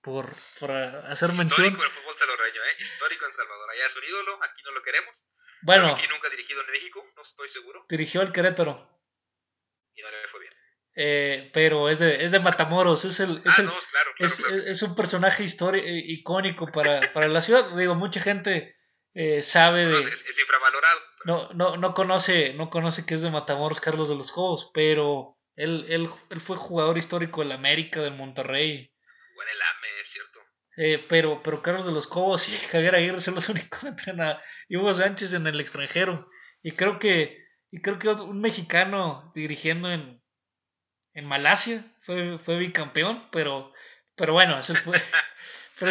hacer mención. Histórico en el fútbol salvadoreño, histórico en Salvador. Allá es un ídolo, aquí no lo queremos. Bueno, aquí nunca ha dirigido en México, no estoy seguro. Dirigió al Querétaro. Y no le fue bien. Pero es de Matamoros. Claro. Es un personaje icónico para la ciudad. Digo, mucha gente sabe de. Es infravalorado. No conoce que es de Matamoros Carlos de los Cobos, pero él fue jugador histórico del América, del Monterrey. Bueno, el AME, es cierto. Pero Carlos de los Cobos y Javier Aguirre son los únicos entrenadores. Y Hugo Sánchez en el extranjero. Y creo que un mexicano dirigiendo en Malasia fue bicampeón, pero bueno, ese fue. Pero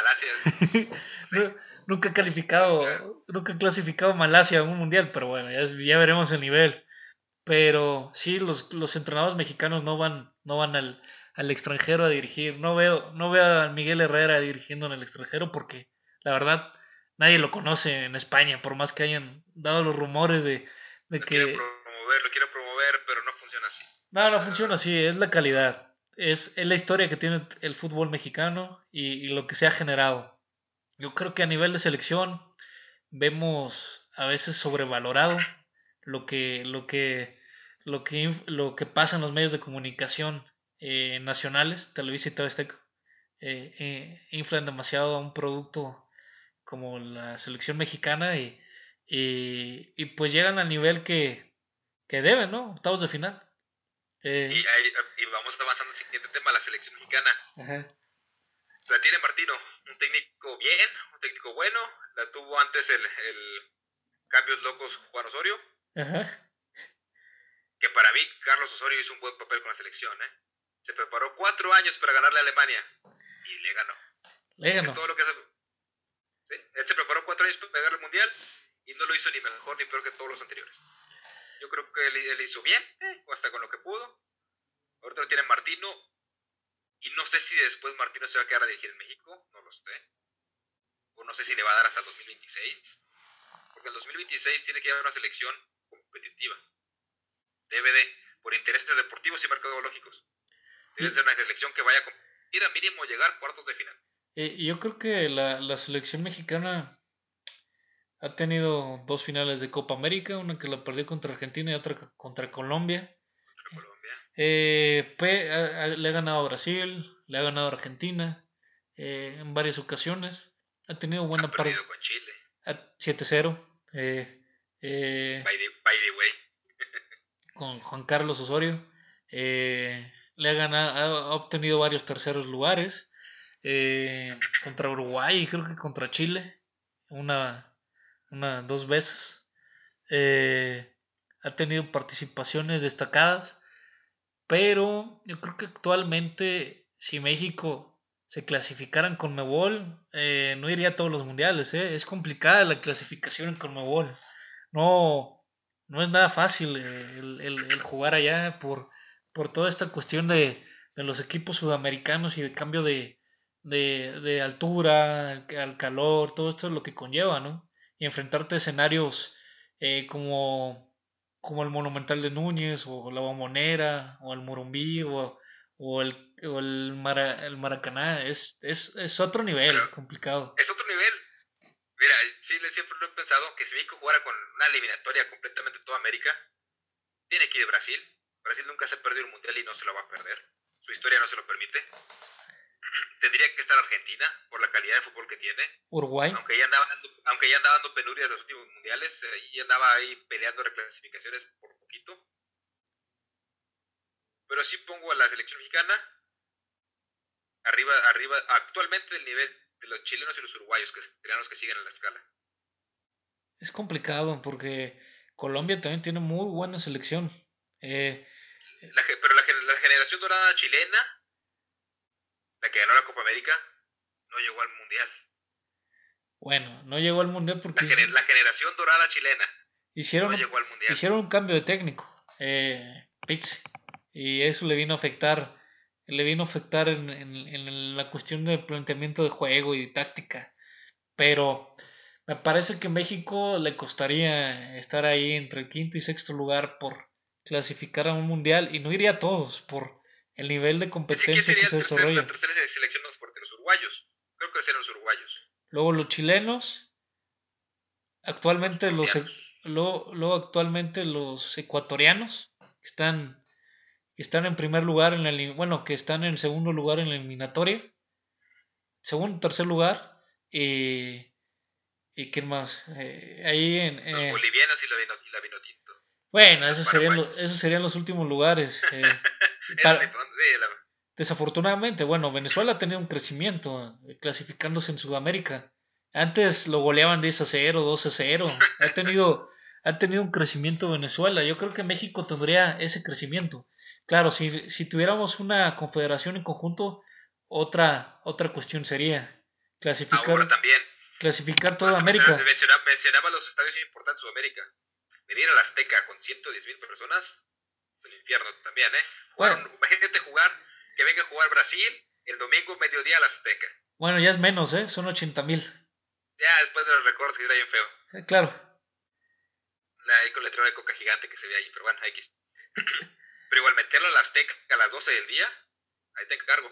Malasia. Nunca ha clasificado Malasia a un mundial, pero bueno, ya veremos el nivel. Pero sí, los entrenadores mexicanos no van al extranjero a dirigir. No veo a Miguel Herrera dirigiendo en el extranjero porque la verdad nadie lo conoce en España, por más que hayan dado los rumores de que lo quiero promover, pero no funciona así. No funciona así, es la calidad. Es la historia que tiene el fútbol mexicano y lo que se ha generado. Yo creo que a nivel de selección vemos a veces sobrevalorado lo que, lo que, lo que pasa en los medios de comunicación nacionales, Televisa y TV Azteca. Inflan demasiado a un producto como la selección mexicana y pues llegan al nivel que deben, ¿no? Octavos de final. Y vamos avanzando al siguiente tema, la selección mexicana. Ajá. La tiene Martino, un técnico bien, un técnico bueno. La tuvo antes el Cambios Locos Juan Osorio. Ajá. Que para mí Carlos Osorio hizo un buen papel con la selección. Se preparó 4 años para ganarle a Alemania y le ganó. Es todo lo que hace. ¿Sí? Él se preparó 4 años para pegar el mundial y no lo hizo ni mejor ni peor que todos los anteriores. Yo creo que él hizo bien, hasta con lo que pudo. Ahorita lo tiene Martino y no sé si después Martino se va a quedar a dirigir en México, no lo sé. O no sé si le va a dar hasta el 2026. Porque el 2026 tiene que haber una selección competitiva. Debe de, por intereses deportivos y mercadológicos. Debe ser una selección que vaya a competir a mínimo llegar a cuartos de final. Yo creo que la selección mexicana ha tenido 2 finales de Copa América, una que la perdió contra Argentina y otra contra Colombia. Le ha ganado a Brasil, le ha ganado a Argentina en varias ocasiones. Ha tenido buena parte. Ha perdido con Chile. 7-0. By the way. Con Juan Carlos Osorio. Le ha ganado, ha obtenido varios terceros lugares. Contra Uruguay y creo que contra Chile. 2 veces. Ha tenido participaciones destacadas. Pero yo creo que actualmente, si México se clasificara en Conmebol, no iría a todos los mundiales. Es complicada la clasificación en Conmebol. No es nada fácil el jugar allá por toda esta cuestión de los equipos sudamericanos y de cambio de altura, al calor, todo esto es lo que conlleva, ¿no? Y enfrentarte a escenarios como el Monumental de Núñez, o la Bombonera, o el Morumbí, o el Maracaná, es otro nivel. Pero complicado. Es otro nivel. Mira, sí, siempre lo he pensado, que si México jugara con una eliminatoria completamente toda América, tiene que ir de Brasil. Brasil nunca se ha perdido un mundial y no se lo va a perder. Su historia no se lo permite. Tendría que estar Argentina por la calidad de fútbol que tiene. Uruguay. Aunque ya andaba dando penurias en los últimos mundiales, y andaba ahí peleando reclasificaciones por poquito. Pero sí pongo a la selección mexicana arriba actualmente del nivel de los chilenos y los uruguayos, que serían los que siguen en la escala. Es complicado porque Colombia también tiene muy buena selección. Pero la generación dorada chilena, la que ganó la Copa América, no llegó al mundial. Bueno, no llegó al mundial porque la generación dorada chilena no llegó al mundial. Hicieron un cambio de técnico, Pizzi, y eso le vino a afectar en la cuestión del planteamiento de juego y de táctica. Pero me parece que México le costaría estar ahí entre el quinto y sexto lugar por clasificar a un mundial, y no iría a todos por el nivel de competencia que se desarrolla. La tercera selección los uruguayos. Creo que serían los uruguayos. Luego los chilenos, actualmente actualmente los ecuatorianos que están en primer lugar que están en segundo lugar en la eliminatoria, segundo, tercer lugar, y ¿quién más? Ahí los bolivianos y la Vinotinto. Bueno, esos serían los últimos lugares. Desafortunadamente, bueno, Venezuela ha tenido un crecimiento clasificándose en Sudamérica. Antes lo goleaban 10-0, 12-0. Ha tenido un crecimiento Venezuela. Yo creo que México tendría ese crecimiento. Claro, si tuviéramos una confederación en conjunto, otra cuestión sería clasificar toda América. Mencionaba los estadios importantes de Sudamérica. Venir al Azteca con 110,000 personas es un infierno también, Imagínate que venga a jugar Brasil el domingo mediodía al Azteca. Bueno, ya es menos, son 80,000. Ya después de los recortes que era bien feo. Claro. Ahí con el letrero de Coca gigante que se ve ahí, pero bueno, X. Pero igual meterlo al Azteca a las 12 del día, ahí te encargo.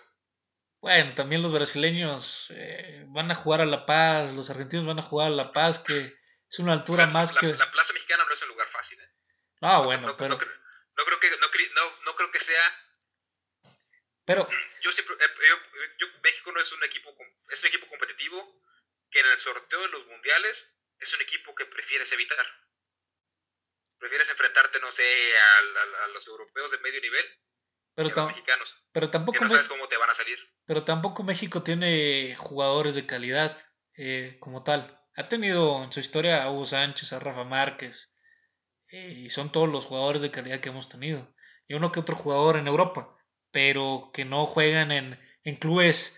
Bueno, también los brasileños van a jugar a La Paz, los argentinos van a jugar a La Paz, que Es una altura más que... La Plaza Mexicana no es un lugar fácil, ¿eh? Bueno, pero... No creo que sea... Pero... México no es un equipo... Es un equipo competitivo que en el sorteo de los mundiales es un equipo que prefieres evitar. Prefieres enfrentarte, no sé, a los europeos de medio nivel que a los mexicanos. Pero tampoco que no sabes cómo te van a salir. Pero tampoco México tiene jugadores de calidad como tal. Ha tenido en su historia a Hugo Sánchez, a Rafa Márquez, y son todos los jugadores de calidad que hemos tenido. Y uno que otro jugador en Europa, pero que no juegan en clubes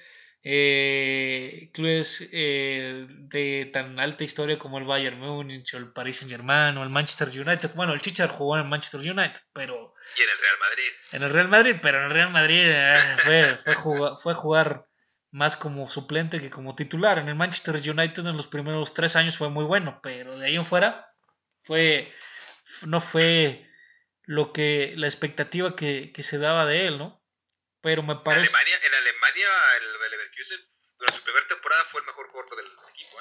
de tan alta historia como el Bayern Múnich o el Paris Saint-Germain o el Manchester United. Bueno, el Chichar jugó en el Manchester United, pero... Y en el Real Madrid. En el Real Madrid, pero en el Real Madrid fue jugar más como suplente que como titular. En el Manchester United en los primeros 3 años fue muy bueno, pero de ahí en fuera no fue la expectativa que se daba de él, ¿no? Pero me parece... En Alemania el Leverkusen durante su primera temporada fue el mejor jugador del equipo,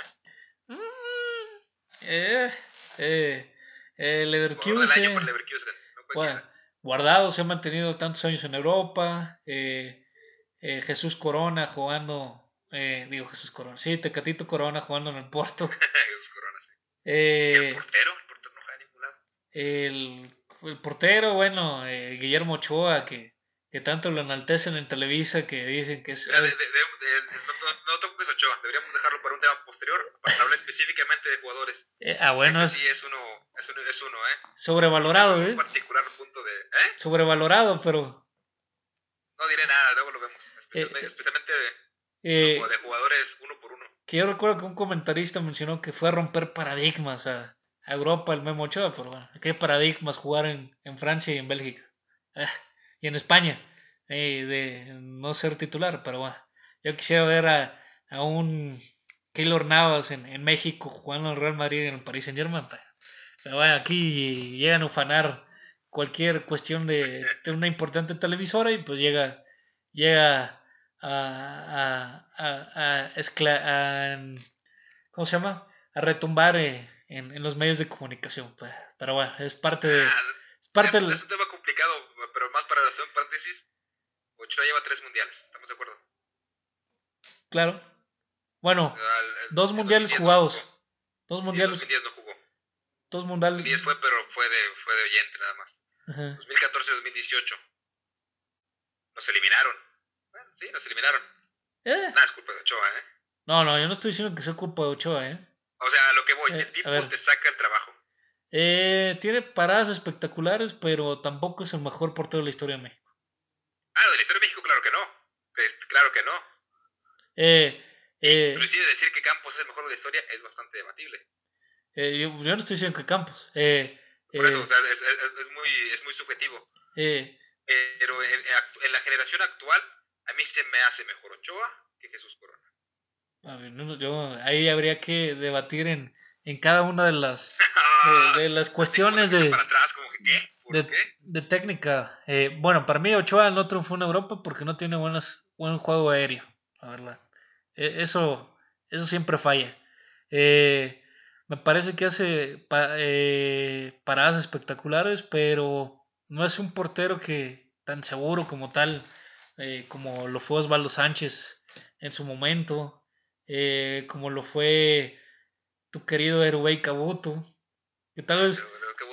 el Leverkusen... Del año por Leverkusen, bueno, Guardado se ha mantenido tantos años en Europa. Jesús Corona jugando... Jesús Corona. Sí, Tecatito Corona jugando en el Porto. Jesús Corona, sí. ¿El portero? El portero no juega en ningún lado. El portero, bueno, Guillermo Ochoa, que tanto lo enaltecen en Televisa, que dicen que es... No toques Ochoa, deberíamos dejarlo para un tema posterior, para hablar específicamente de jugadores. Bueno, ese sí es uno, sobrevalorado, un particular punto de... Sobrevalorado, pero... No diré nada, luego lo vemos. Especialmente de jugadores uno por uno. Que yo recuerdo que un comentarista mencionó que fue a romper paradigmas a Europa el Memo Ochoa, pero bueno, ¿qué paradigmas jugar en Francia y en Bélgica? Y en España, de no ser titular, pero bueno, yo quisiera ver a un Keylor Navas en México jugando en el Real Madrid y en el Paris Saint-Germain. Pero bueno, aquí llegan a ufanar cualquier cuestión de una importante televisora y pues llega ¿cómo se llama? A retumbar en los medios de comunicación. Pues. Pero bueno, es parte de... Es un tema complicado, pero más para hacer un paréntesis, Ochoa lleva 3 mundiales, ¿estamos de acuerdo? Claro. Bueno, 2 mundiales jugados. 2 mundiales. En 2010 no jugó. 2 mundiales. 2010 fue, pero fue de oyente nada más. 2014-2018. Nos eliminaron. Bueno, sí, nos eliminaron. Nada es culpa de Ochoa, No, yo no estoy diciendo que sea culpa de Ochoa, O sea, a lo que voy, el tipo te saca el trabajo. Tiene paradas espectaculares, pero tampoco es el mejor portero de la historia de México. De la historia de México, claro que no. Claro que no. Inclusive decir que Campos es el mejor de la historia es bastante debatible. Yo no estoy diciendo que Campos. Por eso, o sea, es muy subjetivo. Pero en la generación actual, a mí se me hace mejor Ochoa que Jesús Corona. Ahí habría que debatir en cada una de las cuestiones para atrás, como que, ¿qué? De técnica. Bueno, para mí Ochoa no triunfó en Europa porque no tiene buen juego aéreo, la verdad. Eso siempre falla. Me parece que hace paradas espectaculares, pero no es un portero que tan seguro como tal, como lo fue Osvaldo Sánchez en su momento, como lo fue tu querido Erubey Cabuto, que tal vez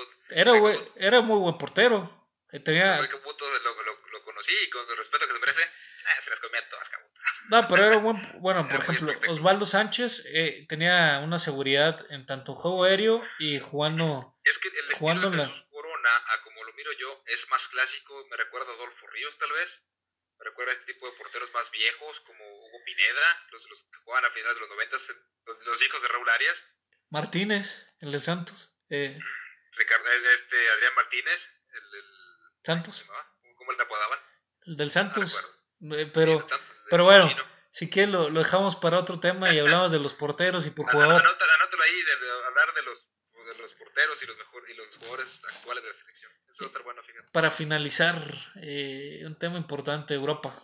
era muy buen portero. Erubey Cabuto lo conocí y con el respeto que se merece, se las comía todas, Cabuto. No, pero era bueno, por ejemplo, Osvaldo Sánchez tenía una seguridad en tanto juego aéreo y jugando. Es que el estilo de Jesús Corona, a como lo miro yo, es más clásico. Me recuerda a Adolfo Ríos, tal vez. Me recuerda a este tipo de porteros más viejos, como Hugo Pineda, los que jugaban a finales de los 90, los hijos de Raúl Arias. Martínez, el de Santos. Adrián Martínez, el Santos. ¿Cómo le apodaban? El del Santos. Pero bueno, si quieres lo dejamos para otro tema y hablamos de los porteros y por jugador. Anótalo ahí, de hablar de los porteros y los jugadores actuales de la selección. Eso va a estar bueno, fíjate. Para finalizar, un tema importante, Europa.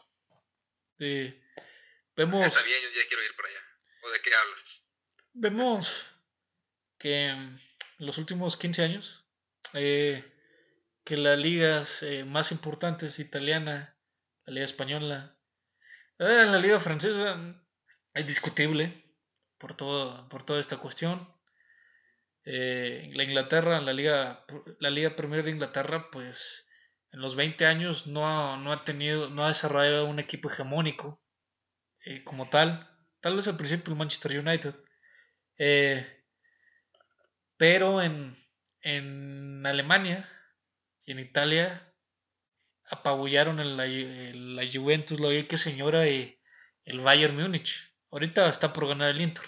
Vemos... Está bien, yo ya quiero ir por allá. ¿O de qué hablas? Vemos que en los últimos 15 años, que las ligas más importantes, italiana, la liga española, la liga francesa, es discutible por toda esta cuestión. La Inglaterra, la liga Premier de Inglaterra, pues en los 20 años no ha desarrollado un equipo hegemónico como tal. Tal vez al principio el Manchester United. Eh, pero en Alemania y en Italia apabullaron la Juventus, la que señora, y el Bayern Múnich. Ahorita está por ganar el Inter.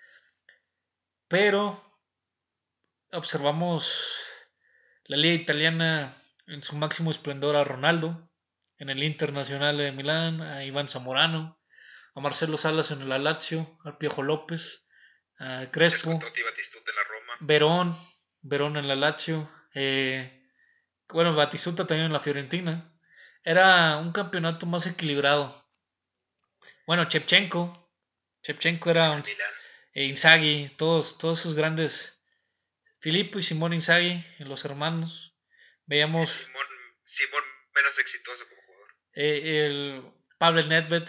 Pero observamos la liga italiana en su máximo esplendor a Ronaldo, en el Internacional de Milán, a Iván Zamorano, a Marcelo Salas en el Lazio, a Piojo López, a Crespo, Verón, Verón en la Lazio, bueno, Batistuta también en la Fiorentina. Era un campeonato más equilibrado. Bueno, Shevchenko era un, Inzaghi, todos esos grandes, Filippo y Simón Inzaghi, los hermanos. Veíamos Simón menos exitoso como jugador. El Pavel Nedved,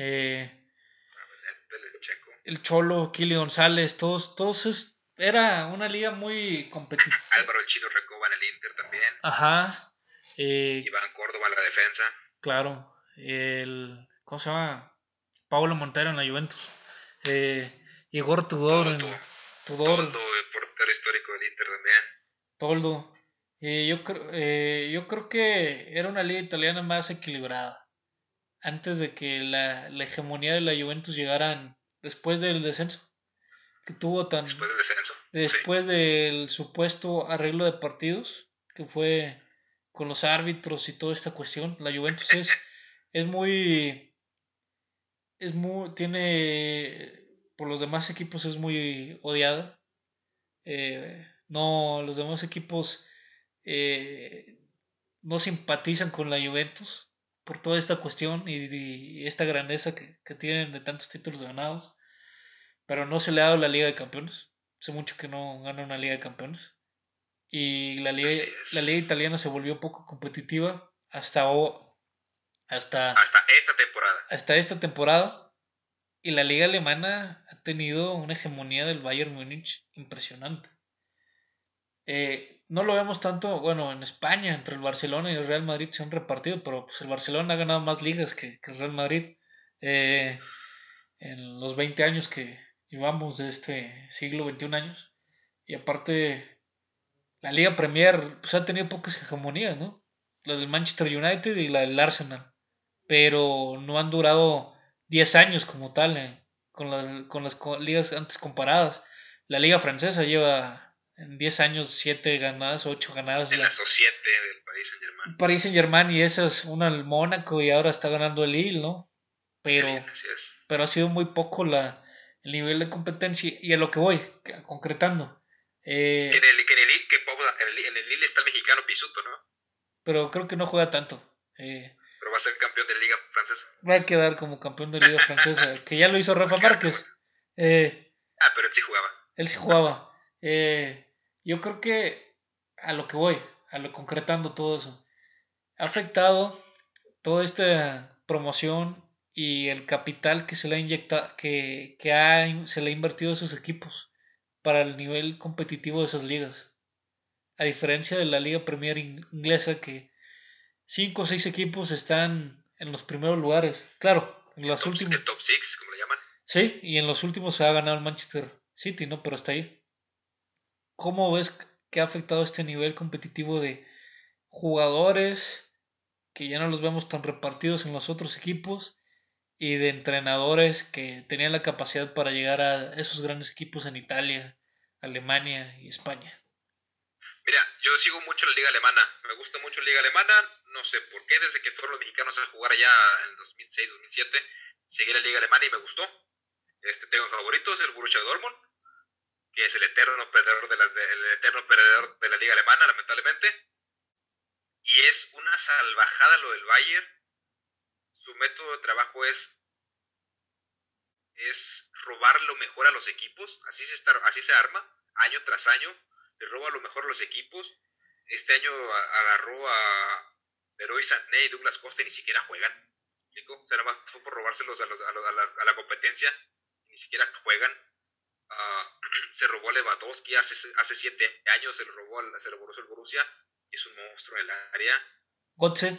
el Cholo, Kili González, todos era una liga muy competitiva. Álvaro el Chino Recoba en el Inter también. Ajá. Iván Córdoba en la defensa. Claro. ¿Cómo se llama? Pablo Montero en la Juventus. Igor Tudor Toldo, el portero histórico del Inter también. Toldo. Yo creo que era una liga italiana más equilibrada. Antes de que la hegemonía de la Juventus llegara después del descenso. Que tuvo tan. Después del descenso. Después del supuesto arreglo de partidos. Que fue con los árbitros y toda esta cuestión. La Juventus es muy. Tiene. Por los demás equipos es muy odiada. No, los demás equipos no simpatizan con la Juventus por toda esta cuestión y esta grandeza que tienen de tantos títulos ganados. Pero no se le ha dado la Liga de Campeones. Hace mucho que no gana una Liga de Campeones. Y la liga italiana se volvió poco competitiva hasta esta temporada. Y la liga alemana ha tenido una hegemonía del Bayern Múnich impresionante. No lo vemos tanto, bueno, en España, entre el Barcelona y el Real Madrid se han repartido, pero pues el Barcelona ha ganado más ligas que el Real Madrid en los 20 años que llevamos de este siglo, 21 años. Y aparte, la Liga Premier pues ha tenido pocas hegemonías, ¿no? La del Manchester United y la del Arsenal, pero no han durado 10 años como tal con las ligas antes comparadas. La Liga Francesa lleva en 10 años 7 ganadas, 8 ganadas. De la Societe del Paris Saint-Germain. Paris Saint-Germain, y esa es una del Mónaco y ahora está ganando el Lille, ¿no? Pero ha sido muy poco el nivel de competencia y a lo que voy, concretando. En el Lille está el mexicano Pisuto, ¿no? Pero creo que no juega tanto. Pero va a ser campeón de Liga Francesa. Va a quedar como campeón de Liga Francesa, que ya lo hizo Rafa Márquez. Pero él sí jugaba. Él sí jugaba. Yo creo que a lo que voy, concretando todo eso, ha afectado toda esta promoción y el capital que se le ha inyectado, se le ha invertido a esos equipos para el nivel competitivo de esas ligas. A diferencia de la Liga Premier inglesa, que 5 o 6 equipos están en los primeros lugares. Claro, en los últimos. El top 6, como le llaman. Sí, y en los últimos se ha ganado el Manchester City, ¿no? Pero hasta ahí. ¿Cómo ves que ha afectado este nivel competitivo de jugadores que ya no los vemos tan repartidos en los otros equipos y de entrenadores que tenían la capacidad para llegar a esos grandes equipos en Italia, Alemania y España? Mira, yo sigo mucho la liga alemana, me gusta mucho la liga alemana, no sé por qué, desde que fueron los mexicanos a jugar allá en 2006, 2007, seguí la liga alemana y me gustó. Tengo favoritos, el Borussia Dortmund, que es el eterno perdedor de la liga alemana, lamentablemente. Y es una salvajada lo del Bayern. Su método de trabajo es es robar lo mejor a los equipos, así se arma, año tras año, le roba lo mejor a los equipos. Este año agarró a Leroy Sané y Douglas Costa y ni siquiera juegan. O sea, nada más fue por robárselos a la competencia, ni siquiera juegan. Se robó a Lewandowski hace 7 años, se lo robó el Borussia y es un monstruo en el área. Götze.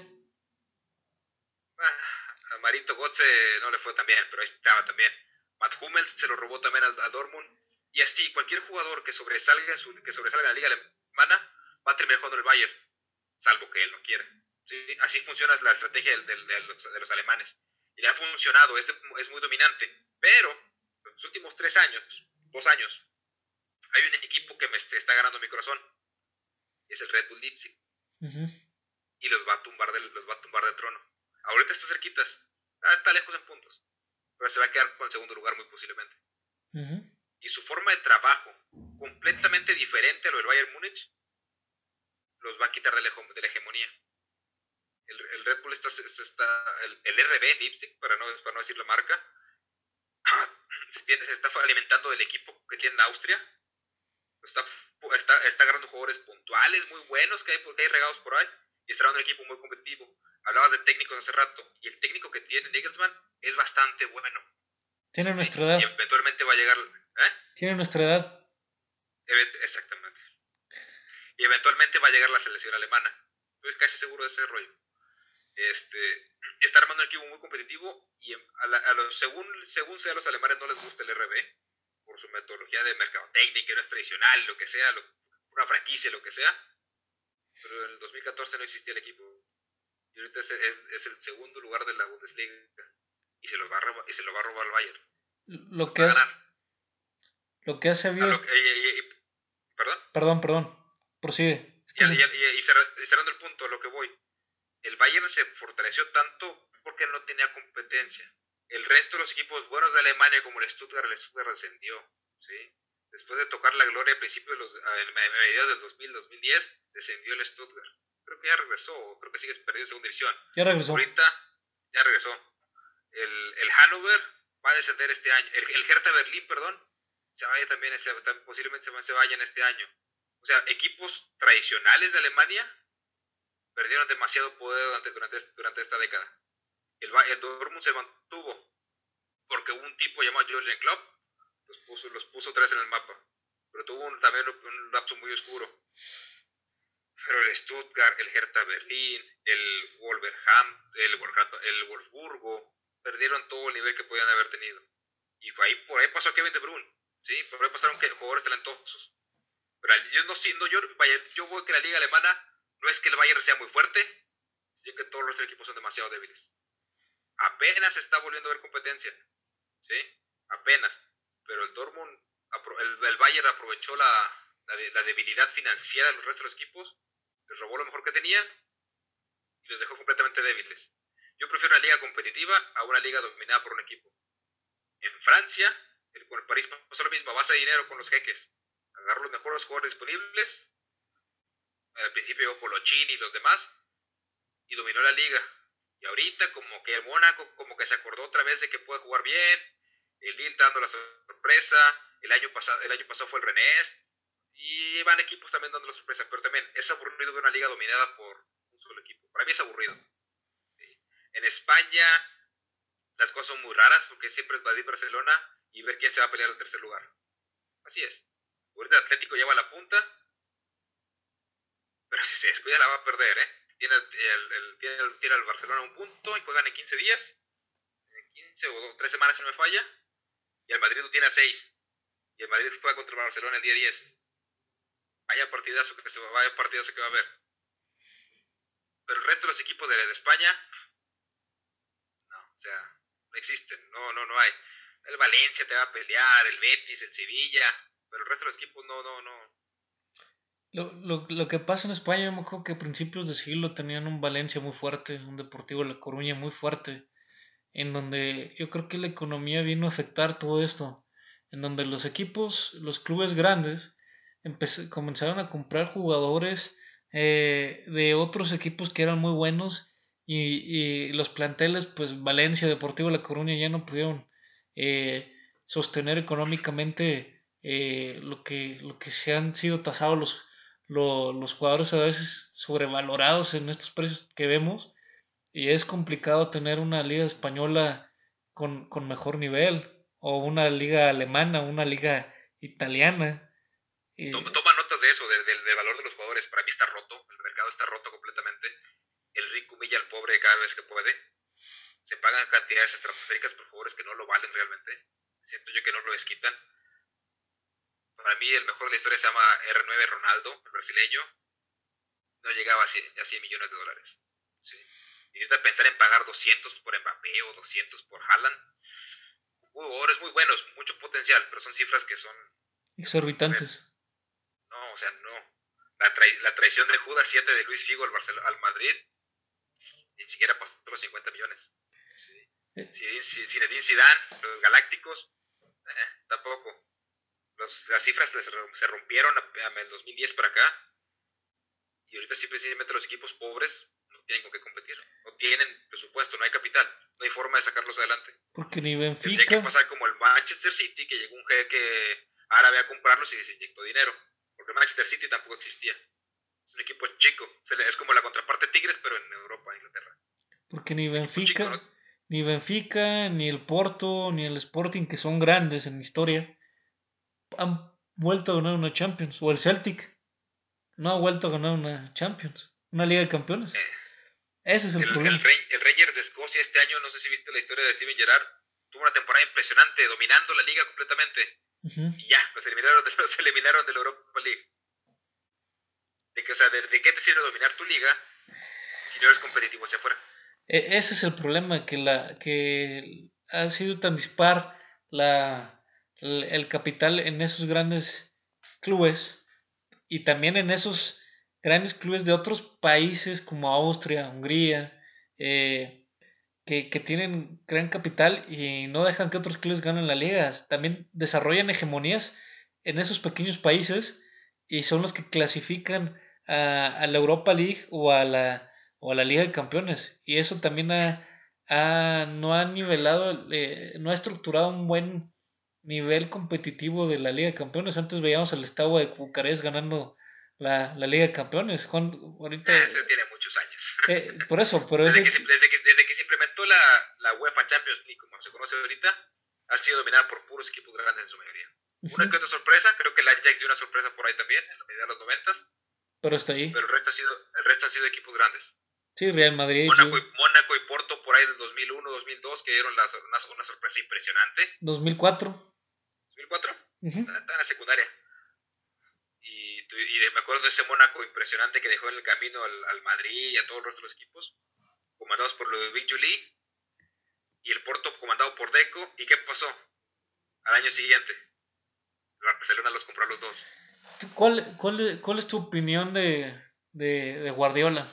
A Marito Götze no le fue tan bien, pero ahí estaba también. Matt Hummels se lo robó también a Dortmund. Y así, cualquier jugador que sobresalga en la liga alemana va a terminar jugando en el Bayern, salvo que él no quiera. ¿Sí? Así funciona la estrategia de los alemanes. Y le ha funcionado, es muy dominante. Pero, en los últimos 2 años, hay un equipo que me está ganando mi corazón. Y es el Red Bull Leipzig. Y los va a tumbar del trono. Ahorita está cerquitas. Está lejos en puntos. Pero se va a quedar con el segundo lugar muy posiblemente. Y su forma de trabajo, completamente diferente a lo del Bayern Múnich, los va a quitar de la hegemonía. El Red Bull el RB Leipzig, para no decir la marca, se está alimentando del equipo que tiene en Austria. Está agarrando jugadores puntuales muy buenos que hay regados por ahí y está dando un equipo muy competitivo. Hablabas de técnicos hace rato y el técnico que tiene Nagelsmann es bastante bueno. Tiene nuestra edad. Y eventualmente va a llegar. Tiene nuestra edad. Exactamente. Y eventualmente va a llegar la selección alemana. Estoy casi seguro de ese rollo. Está armando un equipo muy competitivo y según sea a los alemanes no les gusta el RB por su metodología de mercadotecnia, no es tradicional, lo que sea, una franquicia, lo que sea. Pero en el 2014 no existía el equipo. Y ahorita es el segundo lugar de la Bundesliga. Y se lo va a robar al Bayern. Lo que hace bien. ¿Perdón? Perdón. Prosigue. Y cerrando el punto, a lo que voy. El Bayern se fortaleció tanto porque no tenía competencia. El resto de los equipos buenos de Alemania, como el Stuttgart descendió. ¿Sí? Después de tocar la gloria a principios mediados del 2000-2010, descendió el Stuttgart. Creo que ya regresó, creo que sigue perdiendo en segunda división. Ya regresó. Ahorita ya regresó. El Hannover va a descender este año. El Hertha Berlín, se vaya también, posiblemente se vayan este año. O sea, equipos tradicionales de Alemania perdieron demasiado poder durante esta década. El Dortmund se mantuvo porque un tipo llamado Jürgen Klopp los puso 3 en el mapa. Pero tuvo también un lapso muy oscuro. Pero el Stuttgart, el Hertha Berlín, el Wolfsburgo perdieron todo el nivel que podían haber tenido. Y por ahí pasó Kevin De Bruyne, ¿sí? Por ahí pasaron jugadores talentosos. Pero yo veo que la liga alemana no es que el Bayern sea muy fuerte, sino que todos los equipos son demasiado débiles. Apenas está volviendo a haber competencia, ¿sí? Apenas. Pero el Dortmund, el Bayern aprovechó la debilidad financiera de los restos de los equipos, les robó lo mejor que tenía y los dejó completamente débiles. Yo prefiero una liga competitiva a una liga dominada por un equipo. En Francia, con el París pasó lo mismo, a base de dinero con los jeques. Agarró los mejores jugadores disponibles. Al principio llegó Colochini y los demás y dominó la liga. Y ahorita como que el Mónaco como que se acordó otra vez de que puede jugar bien. El Lille dando la sorpresa. El año pasado fue el Rennes. Y van equipos también dando la sorpresa. Pero también es aburrido ver una liga dominada por un solo equipo. Para mí es aburrido. ¿Sí? En España las cosas son muy raras porque siempre es Madrid-Barcelona y ver quién se va a pelear el tercer lugar. Así es. Ahorita el Atlético lleva la punta. Pero si se descuida la va a perder, ¿eh? Tiene al Barcelona un punto y juegan en 15 días. En 15 o 3 semanas si no me falla. Y el Madrid lo tiene a 6. Y el Madrid juega contra el Barcelona el día 10. Vaya partidazo que va a haber. Pero el resto de los equipos de España, no, o sea, no existen, no hay. El Valencia te va a pelear, el Betis, el Sevilla, pero el resto de los equipos no. Lo que pasa en España, yo me acuerdo que a principios de siglo tenían un Valencia muy fuerte, un Deportivo La Coruña muy fuerte, en donde yo creo que la economía vino a afectar todo esto, en donde los equipos, los clubes grandes, comenzaron a comprar jugadores de otros equipos que eran muy buenos y los planteles, pues Valencia, Deportivo La Coruña ya no pudieron sostener económicamente lo que se han sido tasados los jugadores a veces sobrevalorados en estos precios que vemos, y es complicado tener una liga española con mejor nivel, o una liga alemana, una liga italiana. Toma notas de eso, del valor de los jugadores. Para mí está roto, el mercado está roto completamente. El rico humilla al pobre cada vez que puede. Se pagan cantidades estratosféricas por jugadores que no lo valen realmente. Siento yo que no lo desquitan. Para mí el mejor de la historia se llama R9 Ronaldo, el brasileño. No llegaba a 100 millones de dólares. ¿Sí? Y ahorita pensar en pagar 200 por Mbappé o 200 por Haaland. Jugadores muy buenos, mucho potencial, pero son cifras que son exorbitantes. No, o sea, no. La traición de Judas 7 de Luis Figo al Madrid ni siquiera pasó los 50 millones. ¿Sí? Zinedine Zidane, los Galácticos, tampoco. Las cifras se rompieron en el 2010 para acá. Y ahorita simplemente los equipos pobres no tienen con qué competir. No tienen presupuesto, no hay capital. No hay forma de sacarlos adelante. Porque ni Benfica... Tendría que pasar como el Manchester City, que llegó un jeque árabe a comprarlos y se inyectó dinero. Porque Manchester City tampoco existía. Es un equipo chico. Es como la contraparte Tigres, pero en Europa, Inglaterra. Porque ni Benfica, chico, ¿no? Ni Benfica, ni el Porto, ni el Sporting, que son grandes en historia, han vuelto a ganar una Champions. O el Celtic no ha vuelto a ganar una Champions, una Liga de Campeones. Ese es el problema. El Rangers de Escocia este año, no sé si viste la historia de Steven Gerrard, tuvo una temporada impresionante, dominando la liga completamente. Y ya, los eliminaron de la Europa League. ¿De qué te sirve dominar tu liga si no eres competitivo hacia afuera? Ese es el problema, que ha sido tan dispar el capital en esos grandes clubes, y también en esos grandes clubes de otros países como Austria, Hungría, que tienen gran capital y no dejan que otros clubes ganen la liga. También desarrollan hegemonías en esos pequeños países y son los que clasifican a la Europa League o a la Liga de Campeones. Y eso también no ha nivelado, no ha estructurado un buen nivel competitivo de la Liga de Campeones. Antes veíamos al Steaua de Bucarest ganando la Liga de Campeones. Ahorita eso tiene muchos años. Por eso, pero desde que se implementó la UEFA Champions League, como se conoce ahorita, ha sido dominada por puros equipos grandes en su mayoría. Una que otra sorpresa, creo que el Ajax dio una sorpresa por ahí también, en la medida de los 90. Pero está ahí. Pero el resto ha sido equipos grandes. Sí, Real Madrid. Mónaco y Porto por ahí del 2001, 2002, que dieron una sorpresa impresionante. 2004. ¿2004? Estaba en la secundaria. Y me acuerdo de ese Mónaco impresionante que dejó en el camino al Madrid y a todos los otros equipos, comandados por Ludovic Juli, y el Porto comandado por Deco. ¿Y qué pasó? Al año siguiente, el Barcelona los compró a los dos. ¿Cuál es tu opinión de Guardiola?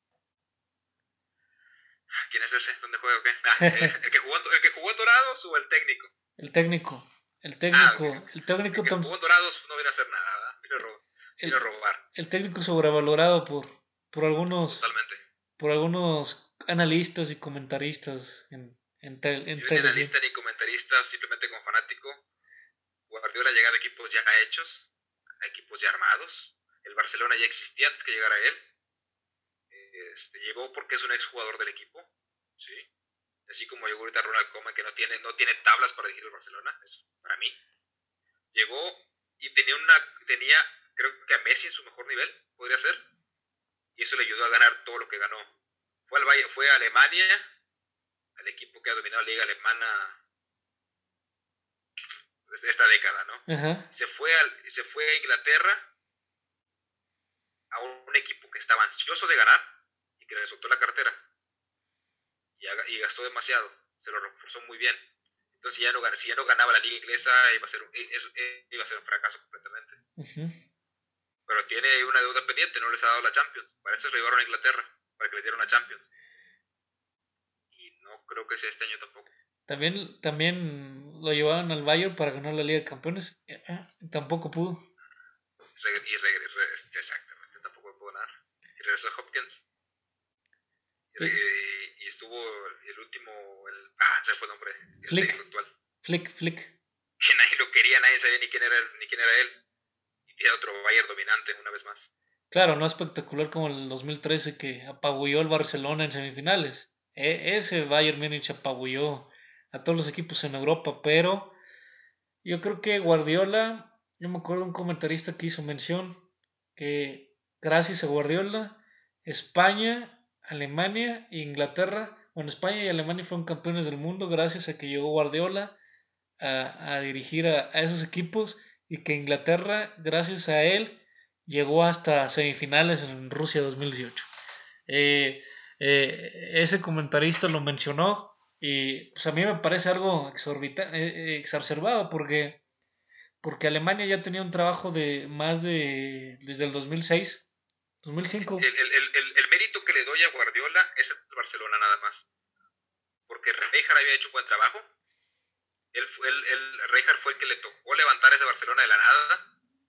¿Quién es ese? ¿Dónde juega o qué? ¿El que jugó en Dorados o el técnico? El técnico. El que jugó en Dorados no viene a hacer nada, ¿verdad? Vino a robar. El técnico sobrevalorado por algunos. Totalmente. Por algunos analistas y comentaristas en Yo ni analista ni comentarista, simplemente como fanático. Guardiola ha llegado a equipos ya hechos, a equipos ya armados. El Barcelona ya existía antes que llegara él. Llegó porque es un exjugador del equipo, ¿sí? Así como llegó ahorita Ronald Koeman, que no tiene tablas para dirigir el Barcelona, eso, para mí. Llegó y tenía creo que a Messi en su mejor nivel, podría ser, y eso le ayudó a ganar todo lo que ganó. Fue a Alemania, al equipo que ha dominado la liga alemana esta década, ¿no? Uh-huh. Se fue a Inglaterra, a un equipo que estaba ansioso de ganar y que le soltó la cartera y gastó demasiado, se lo reforzó muy bien. Entonces si ya no ganaba la liga inglesa, iba a ser un fracaso completamente. Uh-huh. Pero tiene una deuda pendiente, no les ha dado la Champions. Para eso se lo llevaron a Inglaterra, para que le dieran la Champions. Y no creo que sea este año tampoco. También lo llevaron al Bayern para ganar la Liga de Campeones. Tampoco pudo. Exactamente, tampoco pudo ganar. Y regresó a Hopkins. Y estuvo el último, se fue el nombre, el técnico actual. Flick. Que nadie lo quería, nadie sabía ni quién era él. Y tiene otro Bayern dominante una vez más. Claro, no espectacular como el 2013 que apabulló el Barcelona en semifinales. Ese Bayern Múnich apabulló a todos los equipos en Europa, pero yo creo que Guardiola, yo me acuerdo de un comentarista que hizo mención que gracias a Guardiola, España, Alemania e Inglaterra, bueno, España y Alemania fueron campeones del mundo gracias a que llegó Guardiola a dirigir a esos equipos y que Inglaterra, gracias a él, llegó hasta semifinales en Rusia 2018. Ese comentarista lo mencionó y pues a mí me parece algo exacerbado porque Alemania ya tenía un trabajo de más de desde el 2006, 2005. El mérito que le doy a Guardiola es el Barcelona nada más. Porque Rijkaard había hecho un buen trabajo. Rijkaard fue el que le tocó levantar ese Barcelona de la nada.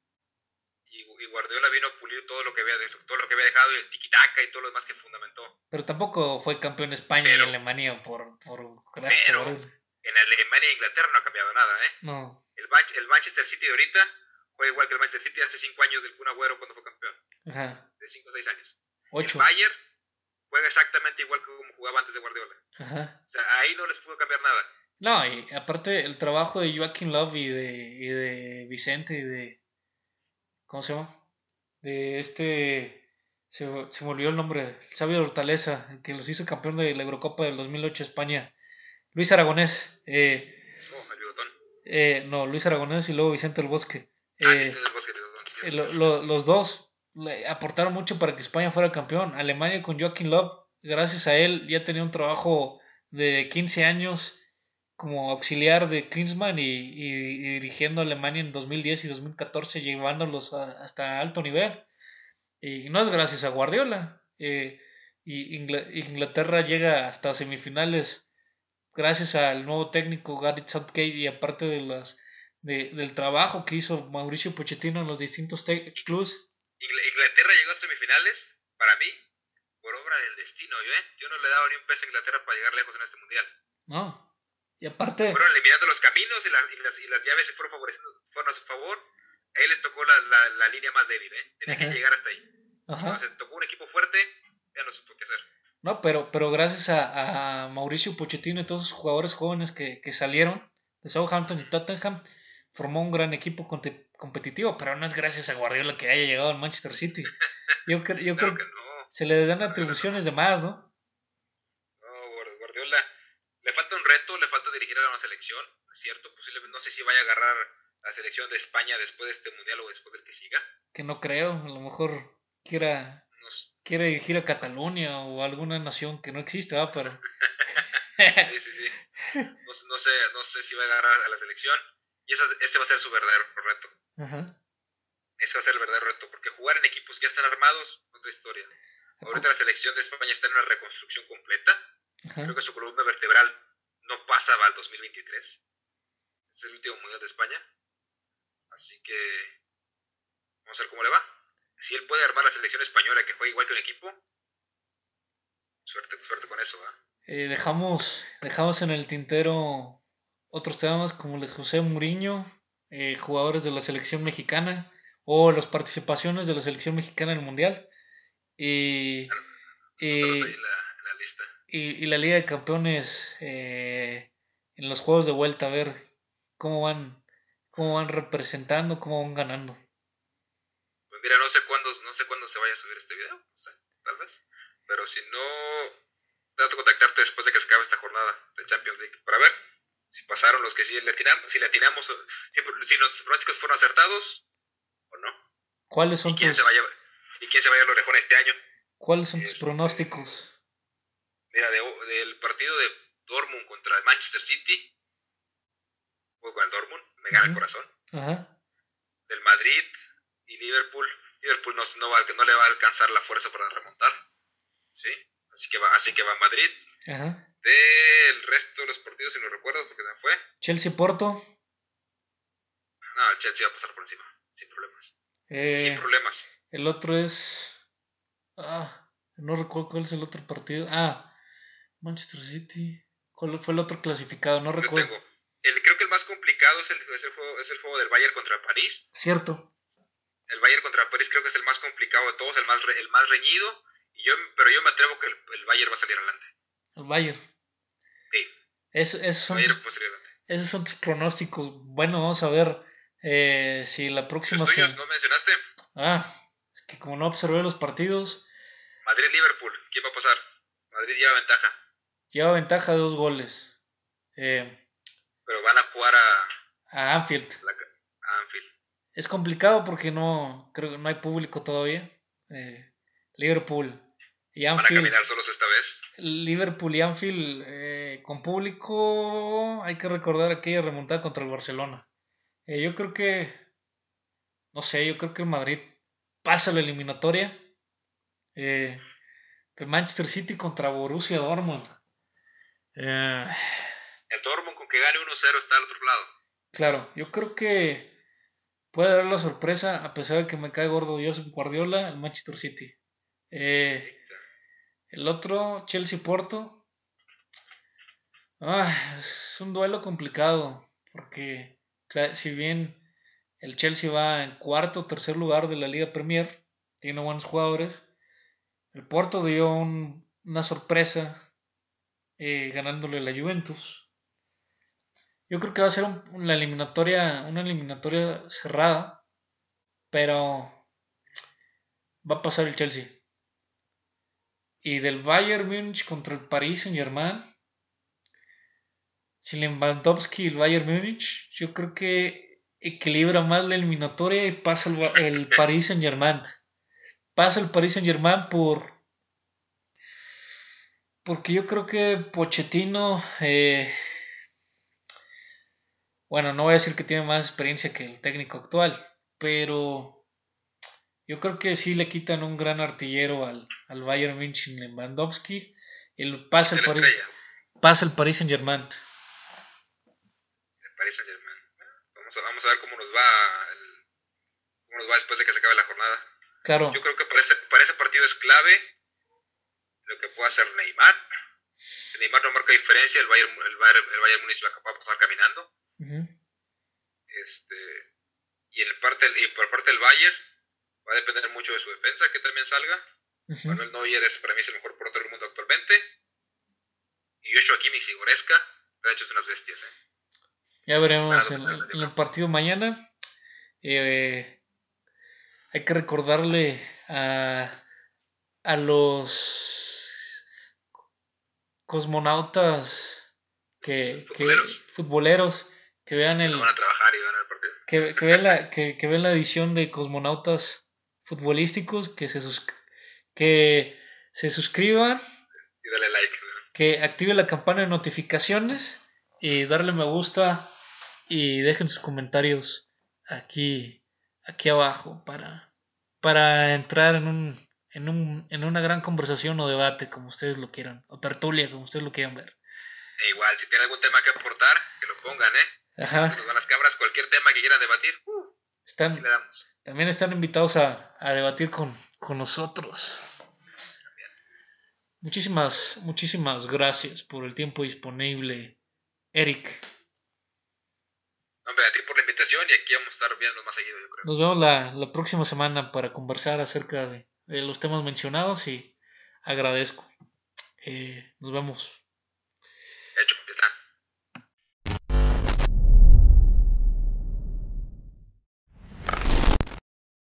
Y Guardiola vino a pulir todo lo que había dejado y el tiki-taka y todo lo demás que fundamentó. Pero tampoco fue campeón España y Alemania por gracias pero en Alemania e Inglaterra no ha cambiado nada, ¿eh? No. El Manchester City de ahorita juega igual que el Manchester City hace 5 años del Kun Agüero cuando fue campeón. Ajá. De 5 o 6 años. 8. El Bayern juega exactamente igual que como jugaba antes de Guardiola. Ajá. O sea, ahí no les pudo cambiar nada. No, y aparte el trabajo de Joaquín Love y de Vicente y de... ¿Cómo se llama? De se me olvidó el nombre, el sabio de Hortaleza, el que los hizo campeón de la Eurocopa del 2008 España. Luis Aragonés. El bigotón. No, Luis Aragonés y luego Vicente del Bosque. Vicente del Bosque, los dos le aportaron mucho para que España fuera campeón. Alemania con Joaquín Love, gracias a él ya tenía un trabajo de 15 años como auxiliar de Klinsmann y dirigiendo a Alemania en 2010 y 2014, llevándolos hasta alto nivel. Y no es gracias a Guardiola. Y Inglaterra llega hasta semifinales gracias al nuevo técnico Gareth Southgate y aparte del trabajo que hizo Mauricio Pochettino en los distintos clubes. Inglaterra llegó a semifinales, para mí, por obra del destino. Yo no le he dado ni un peso a Inglaterra para llegar lejos en este mundial. No. Y aparte... Fueron eliminando los caminos y las llaves se fueron a su favor. A él les tocó la línea más débil, Tenía que llegar hasta ahí. Cuando se tocó un equipo fuerte, ya no supo qué hacer. No, pero gracias a Mauricio Pochettino y todos esos jugadores jóvenes que salieron de Southampton y Tottenham, formó un gran equipo competitivo, pero no es gracias a Guardiola que haya llegado al Manchester City. Yo creo que no. Se le dan atribuciones de más, ¿no? No, Guardiola le falta un reto, le falta dirigir a una selección, es cierto, posiblemente no sé si vaya a agarrar la selección de España después de este mundial o después del que siga. Que no creo, a lo mejor quiere dirigir a Cataluña o alguna nación que no existe, ¿verdad? Pero... sí. No sé si va a agarrar a la selección y ese va a ser su verdadero reto. Ajá. Ese va a ser el verdadero reto, porque jugar en equipos que ya están armados, otra historia. Ahorita la selección de España está en una reconstrucción completa. Ajá. Creo que su columna vertebral no pasaba al 2023. Es el último mundial de España. Así que vamos a ver cómo le va. Si él puede armar la selección española que juegue igual que un equipo, suerte con eso, ¿verdad? Dejamos en el tintero otros temas como el de José Mourinho, jugadores de la selección mexicana o las participaciones de la selección mexicana en el mundial y la lista. Y la Liga de Campeones en los juegos de vuelta, a ver cómo van representando, cómo van ganando. Pues mira, no sé cuándo se vaya a subir este video, tal vez, pero si no, trato de contactarte después de que se acabe esta jornada de Champions League para ver si pasaron los que sí le atinamos, si los pronósticos fueron acertados o no. ¿Cuáles son quién se va a lo lejos este año? ¿Cuáles son tus pronósticos? Mira, del partido de Dortmund contra el Manchester City, juego con el Dortmund, me gana el corazón. Ajá. Del Madrid y Liverpool no le va a alcanzar la fuerza para remontar, ¿sí? Así que va Madrid. Ajá. Del resto de los partidos, si no recuerdo, porque se me fue. Chelsea-Porto. No, el Chelsea va a pasar por encima, sin problemas. Sin problemas. El otro es... no recuerdo cuál es el otro partido. Manchester City. ¿Cuál fue el otro clasificado? No recuerdo. Creo que el más complicado es el juego del Bayern contra París. Cierto. El Bayern contra París creo que es el más complicado de todos, el más reñido. Pero yo me atrevo que el Bayern va a salir adelante. El Bayern. Sí. Esos son tus pronósticos. Bueno, vamos a ver si la próxima... ¿Los tuyos no mencionaste? Es que como no observé los partidos... Madrid-Liverpool, ¿quién va a pasar? Madrid lleva ventaja. Lleva ventaja de 2 goles. Pero van a jugar a Anfield. A Anfield. Es complicado porque creo que no hay público todavía. Liverpool y Anfield. Van a caminar solos esta vez. Liverpool y Anfield con público. Hay que recordar aquella remontada contra el Barcelona. Yo creo que el Madrid pasa la eliminatoria. El Manchester City contra Borussia Dortmund. El Dortmund con que gane 1-0 está al otro lado. Claro, yo creo que puede dar la sorpresa, a pesar de que me cae gordo Josep Guardiola, el Manchester City. El otro, Chelsea-Porto. Es un duelo complicado, porque si bien el Chelsea va en cuarto o tercer lugar de la Liga Premier, tiene buenos jugadores, el Porto dio una sorpresa ganándole a la Juventus. Yo creo que va a ser una eliminatoria cerrada, pero va a pasar el Chelsea. Y del Bayern Múnich contra el Paris Saint-Germain, sin Lewandowski y el Bayern Múnich, yo creo que equilibra más la eliminatoria y pasa el Paris Saint-Germain. Pasa el Paris Saint-Germain porque yo creo que Pochettino, no voy a decir que tiene más experiencia que el técnico actual, pero yo creo que sí le quitan un gran artillero al Bayern München en Lewandowski y pasa el Paris Saint-Germain. El Paris Saint-Germain. Vamos a ver cómo nos va después de que se acabe la jornada. Claro. Yo creo que para ese partido es clave lo que pueda hacer Neymar. Si Neymar no marca diferencia, el Bayern Múnich va a pasar caminando. Uh-huh. Y por parte del Bayern va a depender mucho de su defensa, que también salga. Uh-huh. Manuel Neuer para mí es el mejor portero del mundo actualmente. Y Joshua Kimmich y Goretzka han hecho unas bestias. Ya veremos en el partido mañana. Hay que recordarle a los cosmonautas futboleros que vean van a trabajar y van al partido. que vean la edición de cosmonautas futbolísticos, que se suscriban y dale like, ¿no? Que active la campana de notificaciones y darle me gusta y dejen sus comentarios aquí abajo para entrar en una gran conversación o debate, como ustedes lo quieran, o tertulia, como ustedes lo quieran ver. Igual, si tienen algún tema que aportar, que lo pongan, Ajá. Se nos van las cámaras, cualquier tema que quieran debatir, le damos. También están invitados a debatir con nosotros. Muchísimas gracias por el tiempo disponible, Eric. Hombre, a ti por la invitación y aquí vamos a estar viendo más seguido, yo creo. Nos vemos la próxima semana para conversar acerca de los temas mencionados y agradezco. Nos vemos.